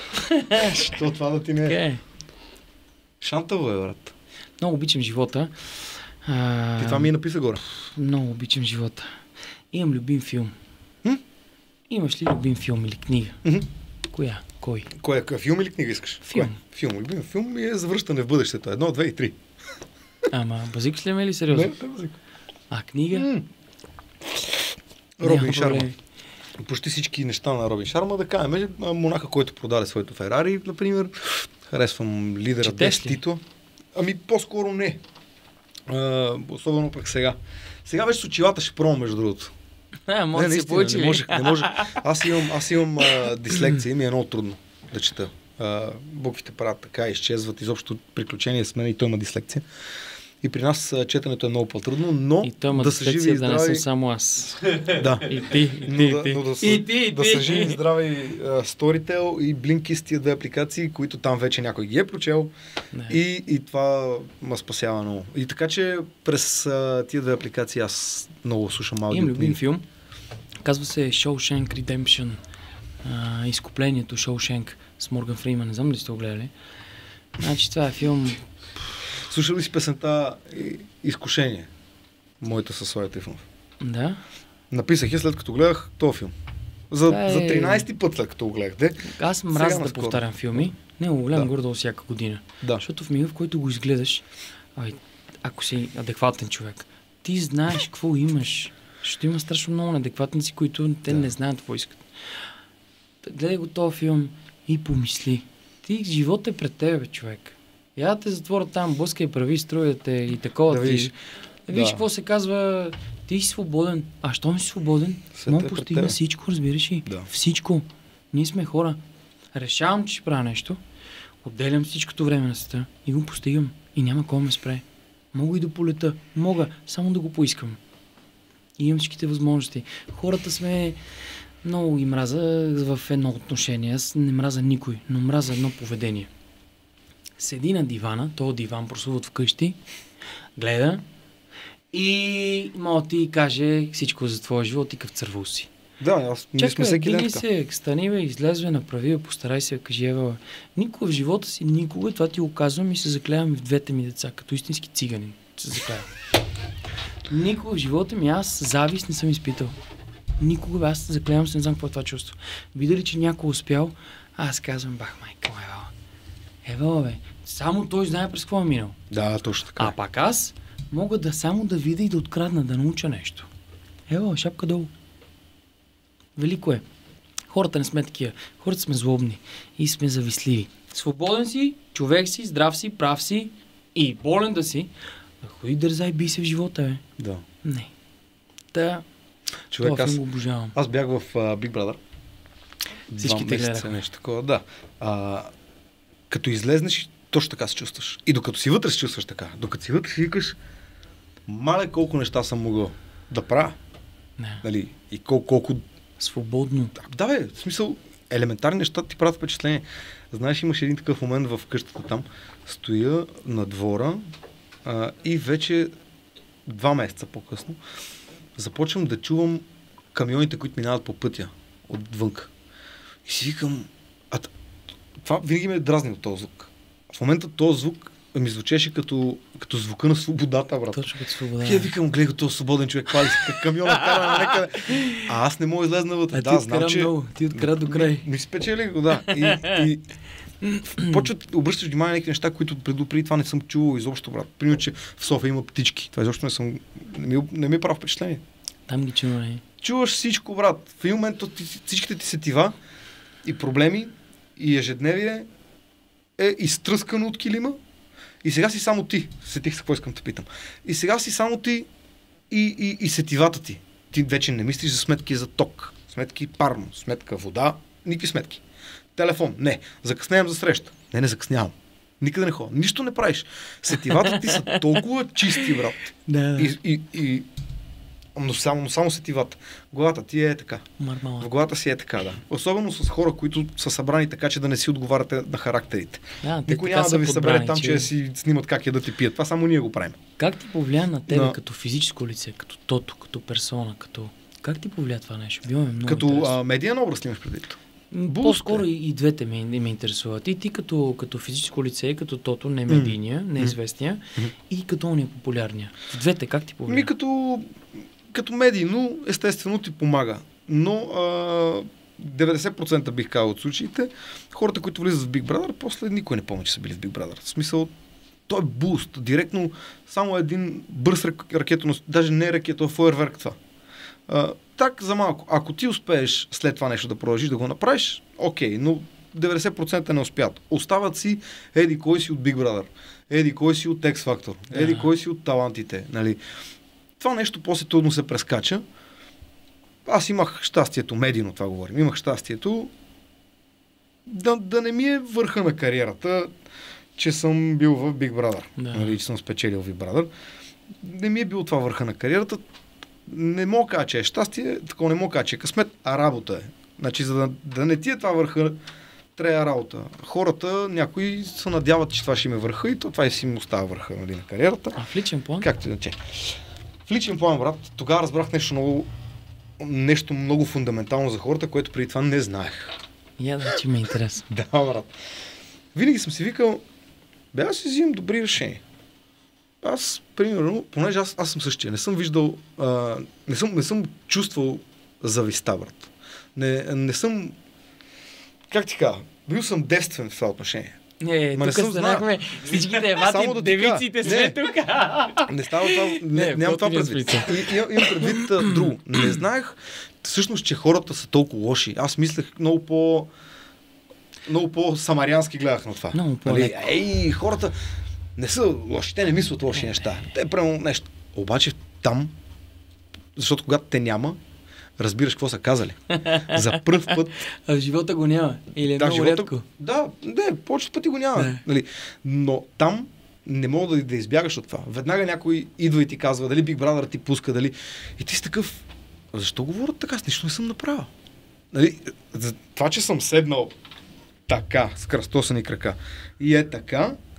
Що това да ти не е? Шантаво е, брат. Много обичам живота. Ти това ми написа горе. Много обичам живота. Имам любим филм. Имаш ли любим филм или книга? Коя? Кой? Коя? Филм или книга искаш? Филм. Филм. Любим филм е Завръщане в бъдещето. 1, 2 и 3. Ама базикаш ли ме ли сериозно? Не, базик. А книга? Робин Шарма. Почти всички неща на Робин Шарма, да кажем. Монаха, който продаде своето Ферари, например. Харесвам лидера без Тито. Ами по-скоро не. Особено пък сега. Сега вече с очилата ще пробвам, между другото. Може да се получи. Не може. Аз имам дислекция и ми е много трудно да чета. Буквите правят така, изчезват, изобщо приключения с мен и той има дислекция. И при нас четенето е много по-трудно, но и той има да са живи и здрави... Да не съм само аз. Да. И ти. Да са живи и здрави Storytel и Blinkist, тия две апликации, които там вече някой ги е прочел. И това ме спасява много. И така, че през тия две апликации аз много слушам аудиокниги. Имам любим филм. Казва се Shawshank Redemption. Изкуплението Shawshank с Морган Фриман. Не знам ли сте го гледали. Значи това е филм... Слушал ли си песента Изкушение? Моята със Слави Трифонов. Да. Написах я след като гледах този филм. За 13-ти път след като го гледах. Аз мразя да повтарям филми. Не го гледам гордо всяка година. Да. Защото в мига, в който го изгледаш, ако си адекватен човек, ти знаеш какво имаш. Защото има страшно много неадекватници, които те не знаят какво искат. Гледай го този филм и помисли. Живот е пред тебе, човек. Я те затворя там, блъска и прави, строите и такова. Да видиш какво се казва, ти си свободен. А що не си свободен? Мога постигна всичко, разбираш ли? Да. Всичко. Ние сме хора. Решавам, че ще правя нещо, отделям всичкото време на света и го постигам. И няма кой ме спре. Мога и да полета. Мога, само да го поискам. И имам всичките възможности. Хората сме... Много ги мраза в едно отношение. Аз не мраза никой, но мраза едно поведение. седи на дивана, този диван прослуват вкъщи, гледа и мога ти каже всичко за твоя живот и къв цървул си. Да, ние сме всеки ден така. Се, стани бе, излез бе, направи бе, постарай се, кажи ева. Никога в живота си, никога, това ти го казвам и се заклевам в двете ми деца, като истински циганин. Се заклевам. Никога в живота ми аз завист не съм изпитал. Никога бе, аз заклевам се, не знам какво е това чувство. Видя ли, че някой успял, аз казвам, бах майка, Ева, бе, само той знае през какво е минал. Да, точно така. А пак аз мога да само да видя и да открадна, да науча нещо. Ева, шапка долу. Велико е. Хората не сме такива. Хората сме злобни и сме завистливи. Свободен си, човек си, здрав си, прав си и болен да си. Да ходи дързай, бий се в живота, бе. Да. Не. Та, човек, това филм го обожавам. Аз бях в Big Brother. Всички те гледаха. Нещо такова, да. Като излезнеш, точно така се чувстваш. И докато си вътре се чувстваш така. Докато си вътре си викаш, мале колко неща съм могъл да правя. Не. Нали? И колко... Свободно. Да, бе, в смисъл, елементарни неща ти правят впечатление. Знаеш, имаш един такъв момент в къщата там. Стоя на двора и вече 2 месеца по-късно започвам да чувам камионите, които минават по пътя отвънка. И си викам, това винаги ме е дразнил този звук. В момента този звук ми звучеше като звука на свободата, брат. Точно като свобода. И викам, гледай този свободен човек, хвали си камиона кара на някъде. А аз не мога излезна вътре. Да, знам, че... Много. Ти откара до край. Ми спечели го, да. И почват да обръщаш внимание на някакви неща, които преди това не съм чувал изобщо, брат. Примерно, че в София има птички. Това изобщо не ми е право впечатление. Там ги чуваме. Чуваш всичко, брат. В един момент всичките ти сетива и проблеми и ежедневие е изтръскано от килима. И сега си само ти. Сетих се, какво искам да питам. И сега си само ти и сетивата ти. Ти вече не мислиш за сметки за ток, сметки парно, сметка вода, никакви сметки. Телефон, не. Закъснявам за среща. Не закъснявам. Никъде не ходя. Нищо не правиш. Сетивата ти са толкова чисти, брат. Да. Но само сетивата. Главата ти е така. Мармала. В главата си е така, да. Особено с хора, които са събрани така, че да не си отговаряте на характерите. Да, никой няма да ви събере там, че си снимат как я да ти пият. Това само ние го правим. Как ти повлия на тебе като физическо лице, като тото, като персона, как ти повлия това нещо? Било ме много като медиен образ имаш предвид? По-скоро и двете ме интересуват. И ти като физическо лице, като тото, не медийния, неизвестния, и като ония популярния. В двете как ти повлия? Като медийно, естествено ти помага. Но 90% бих казал от случаите, хората, които влизат в Big Brother, после никой не помни, че са били в Big Brother. В смисъл, той е буст. Директно само един бърз ракетонос, даже не ракето, а фойерверк това. Так за малко. Ако ти успееш след това нещо да продължиш да го направиш, окей, но 90% не успят. Остават си еди кой си от Big Brother, еди кой си от X Factor, еди кой си от талантите, нали? Това нещо после трудно се прескача. Аз имах щастието, медийно това говорим, имах щастието да не ми е върха на кариерата, че съм бил в Big Brother, нали, че съм спечелил в Big Brother. Не ми е бил това върха на кариерата. Не мога да кажа, че е щастие, такова не мога да кажа, че е късмет, а работа е. Значи, за да не ти е това върха, трябва работа. Хората, някои се надяват, че това ще им е върха и това и си им остава върха, нали, на кариерата. А в личен план? Как ти да че? В личен план, брат, тогава разбрах нещо много фундаментално за хората, което преди това не знаех. Че ме е интересно. Да, брат. Винаги съм си викал, аз си взимам добри решения. Аз, примерно, понеже аз съм същия, не съм виждал, не съм чувствал зависта, брат. Не съм, как ти кажа, бил съм девствен в това отношение. Тук станахме всичките евати, девиците сме тук. Не става това, нямам това предвид. Имам предвид друго. Не знаех всъщност, че хората са толкова лоши. Аз мислех много по-самариански гледах на това. Много по-леко. Хората не са лоши, те не мислят лоши неща. Те правят нещо. Обаче там, защото когато те няма, разбираш какво са казали. За пръв път. А в живота го няма. Или е много рядко. Да, повечето пъти го няма. Нали? Но там не мога да избягаш от това. Веднага някой идва и ти казва, дали Big Brother ти пуска, дали... И ти си такъв, защо говорят така? С нищо не съм направил. Нали? За това, че съм седнал така, с кръстосани крака и е така,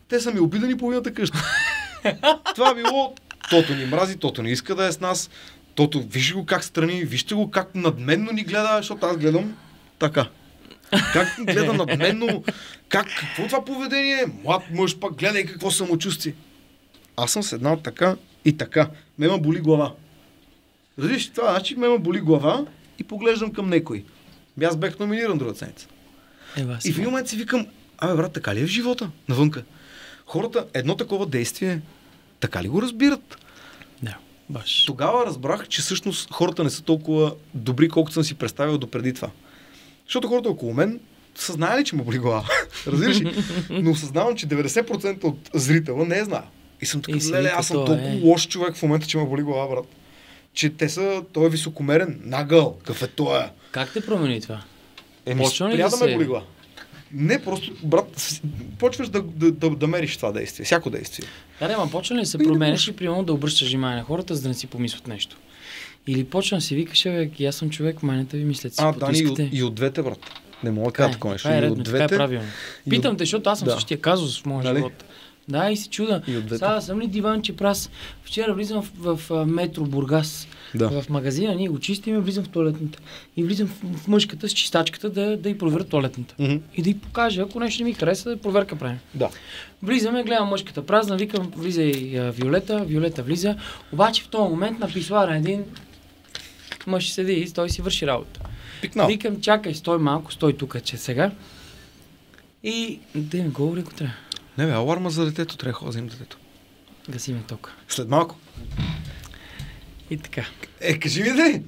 те са ми обидени половината къща. Това било, тото ни мрази, тото не иска да е с нас, тото вижте го как страни, вижте го как надменно ни гледа, защото аз гледам така. Как ни гледа надменно, какво това поведение, млад мъж, пак гледай какво самочувствие. Аз съм седнал така и така. Ме боли глава. Разбираш, това значи ме боли глава и поглеждам към некой. Аз бях номиниран друга седмица. И в един момент си викам, брат, така ли е в живота навънка? Хората едно такова действие, така ли го разбират? Да, баш. Тогава разбрах, че всъщност хората не са толкова добри, колкото съм си представил допреди това. Защото хората около мен са знаели, че ме боли глава. Разбираш ли? Но осъзнавам, че 90% от зрителя не е знае. И съм така, леле, аз съм толкова лош човек в момента, че ме боли глава, брат. Че той е високомерен, нагъл, какъв е това. Как те промени това? Спря да ме боли глава. Не, просто, брат, почваш да мериш това действие, всяко действие. Да, почна ли се променеш и примерно да обръщаш внимание на хората, за да не си помислят нещо? Или почна си викаш, аз съм човек, манете ви мислят си. И от двете, брат. Не мога да кажа такова нещо. Това е редно, това е правилно. Питам те, защото аз съм същия казус в моя живот. Да, и се чуда. Сега съм ли диванче прас? Вчера влизам в метро Бургас. В магазина, ние го чистим, влизам в тоалетната. И влизам в мъжката с чистачката да й проверя тоалетната. И да й покажа, ако нещо не ми хареса, да проверка правим. Да. Влизаме, гледам мъжката празна, викам, влиза и Виолета влиза. Обаче в този момент на писуара един мъж седи и той си върши работа. Пикнал. Викам, чакай, стой тук, че сега. И да не говори, ако трябва. Не бе, аларма за детето, трябва да взем детето. Гасиме тока. След малко. И така. Кажи ми да.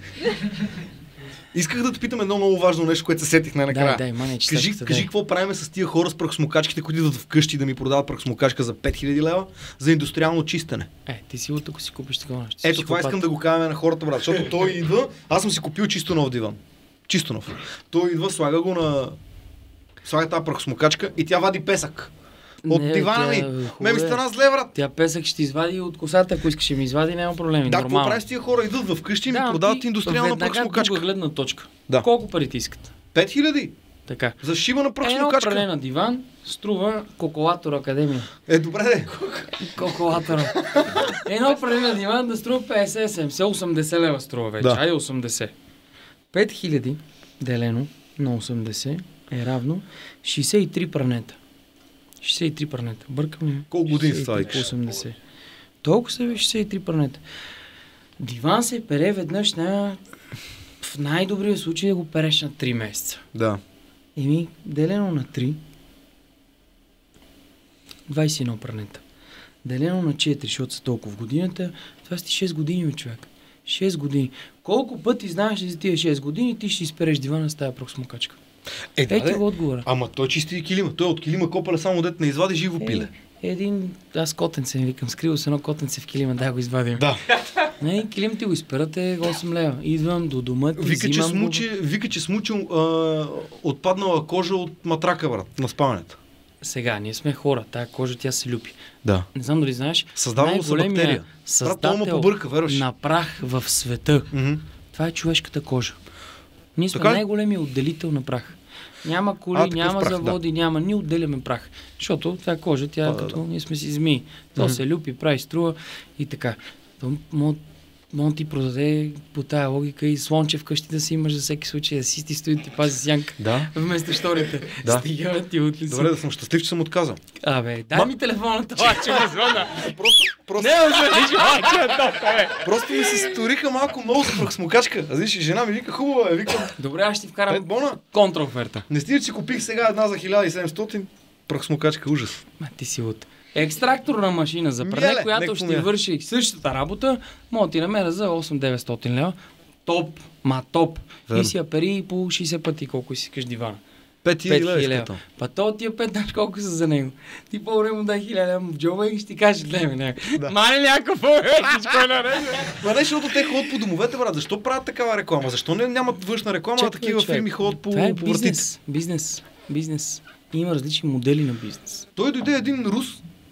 Исках да те питам едно много важно нещо, което се сетих най-накрая. Кажи какво правим с тия хора с прахосмокачките, които идват вкъщи да ми продават прахосмокачка за 5000 лева за индустриално чистене. Ти си от ако си купиш такова нещо. Ето това искам да го кажем на хората, брат, защото той идва, аз съм си купил чисто нов диван. Чисто нов. Той идва, слага тази прахосмокачка и тя вади песък. От дивана ми. Ме ми стана зле, брат. Тя песък ще извади от косата, ако искаш ми извади, няма проблеми. Да, какво правиш, тия хора идват вкъщи и ми продават индустриална прахосмокачка. Веднага гледна точка. Да. Колко пари ти искат? 5000. Така. За шивана прахосмокачка. Едно определена диван струва Коколатор Академия. Добре де. Коколатора. Едно определена диван да струва 50, 70, 80 лева струва вече. Айде 80. 5000 делено на 80 е равно 63 прането. 63 прането. Бъркам ли? Колко години става? 80. Толкова са 63 прането. Диван се пере веднъж в най-добрия случай да го переш на 3 месеца. Да. Делено на 3 21 прането. Делено на 4, защото са толкова в годината, това си 6 години, човек. 6 години. Колко пъти знаеш за тия 6 години ти ще изпереш дивана с тая прахосмокачка? Ето го отговора. Ама той чисти и килима. Той от килима копале само дет не извади живо пиле. Аз котенце викам. Скрил с едно котенце в килима, да го извадим. Да. Килим ти го изперате 8 лева. Идвам до дома ти, Вика, че смучил отпаднала кожа от матрака, брат, на спалнята. Сега, ние сме хора. Тая кожа, тя се люпи. Да. Не знам дали знаеш. Създавало се бактерия. Създател на прах в света. Това е човешката кожа. Ние сме най-големият отделител на прах. Няма коли, няма заводи, няма. Ние отделяме прах. Защото това е кожа, като ние сме си змии. То се люпи, прави, струва и така. Може ти продаде по тая логика и слонче вкъщи да си имаш за всеки случай, да си ти стои да ти пази сянка. Да. Вместо шторите. Да. Стига ти отлици. Добре, да съм щастлив, че съм отказал. Дай ми телефона, това, че ме звъна. Просто ми се сториха малко много за прахосмокачка. Жена ми вика, хубава, викам. Добре, аз ще ти вкарам контраоферта. Не стига, че си купих сега една за 1700, прахосмокачка, ужас. Ти си от екстракторна машина за пране, която ще върши същата работа, мога да ти намеря за 8-900 лева. Топ. И си я пери по 60 пъти, колко си искаш дивана. 5000 лева. Па то тия 5, знаеш колко са за него. Ти по-време му дай 1000 лева в джоба и ще ти каже, гледай мани някакво всичко е наред. Ма не, защото те ходят по домовете, брат. Защо правят такава реклама? Защо нямат външна реклама, а такива фирми ходят по вратите? Бизнес. Има различни модели на бизнес. Той дойде един рус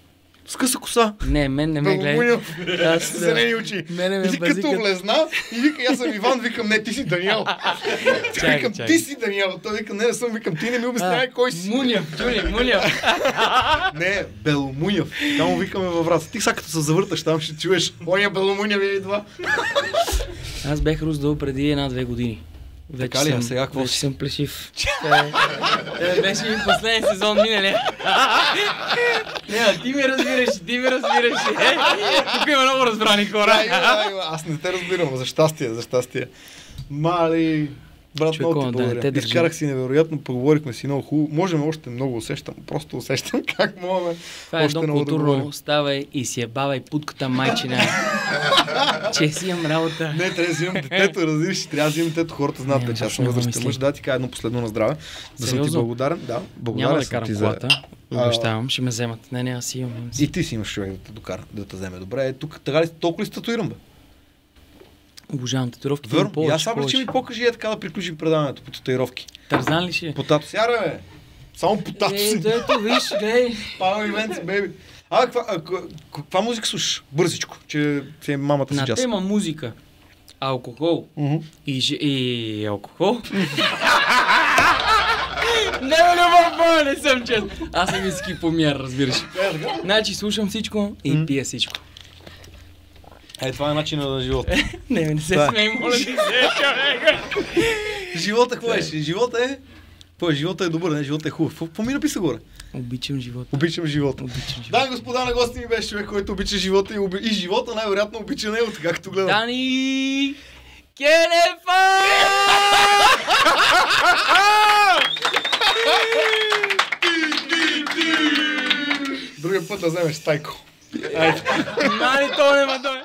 С къса коса. Не, мен не ме гледай. Беломунев. Аз С зелени очи. Мене ме И като базикат. влезна и вика, аз съм Иван, викам, не, ти си Даниел. Викам, ти си Даниел. Той вика, не съм, викам, ти не ми обяснявай кой си. Мунев, Мунев. Не, Беломунев. Така му викаме във Враца. Ти сега като се завърташ там, ще чуеш. Оня Беломунев идва. Аз бех руздал преди 1-2 години. Вече Така ли, а съм, сега какво вече си? съм плешив. Беше ми последен сезон миналия. Не, ти ме разбираш. Тук има много разбрани хора. Аз не те разбирам, за щастие. Мали, брат, Човеко, много ти да, благодаря. те държим. Изкарах си невероятно, поговорихме си много хубаво. Можем още много усещам, просто усещам как можем Това е още едно много да говорим. културно. Ставай и си ебавай путката майчина. Че си имам работа. Не, трябва да взимам детето, разбираш, трябва да взимам детето, хората знаят, Няма че аз точно съм да го възрастен мисли. мъж, да ти кажа едно последно на здраве. Да съм ти Сериозно? благодарен. Да, благодарен Няма да съм карам ти колата. Обещавам, ще ме вземат. Не, аз си имам. И ти си имаш човек да те докара, да те вземе добре. Тук така ли толкова ли статуирам, бе? Обожавам татуировки. Верно. И аз само, че ми покажи така да приключим предаването по татуировки. Тързан ли ще? Потато сяра, бе! Само потато си. Ето, виж, гледай. Павел Ивенци, бейби. Каква музика слушаш? Бързичко, че си мамата си На джаз. тема музика. Алкохол. И алкохол. Не, любов, не съм честен. Аз съм иски помяр, разбираш. Значи слушам всичко и пия всичко. Това е начинът на живота. Не се смей, моля ти се, човек. Живота какво е? Живота е... Какво е? Живота е добър, не? Живота е хубав. Какво ми написа горе? Обичам живота. Обичам живота. Да, господа, на гости ми беше човек, който обича живота и живота най-вероятно обича него, така както гледам. Дани Келефа! Другия път да вземеш стайко. Мани, то няма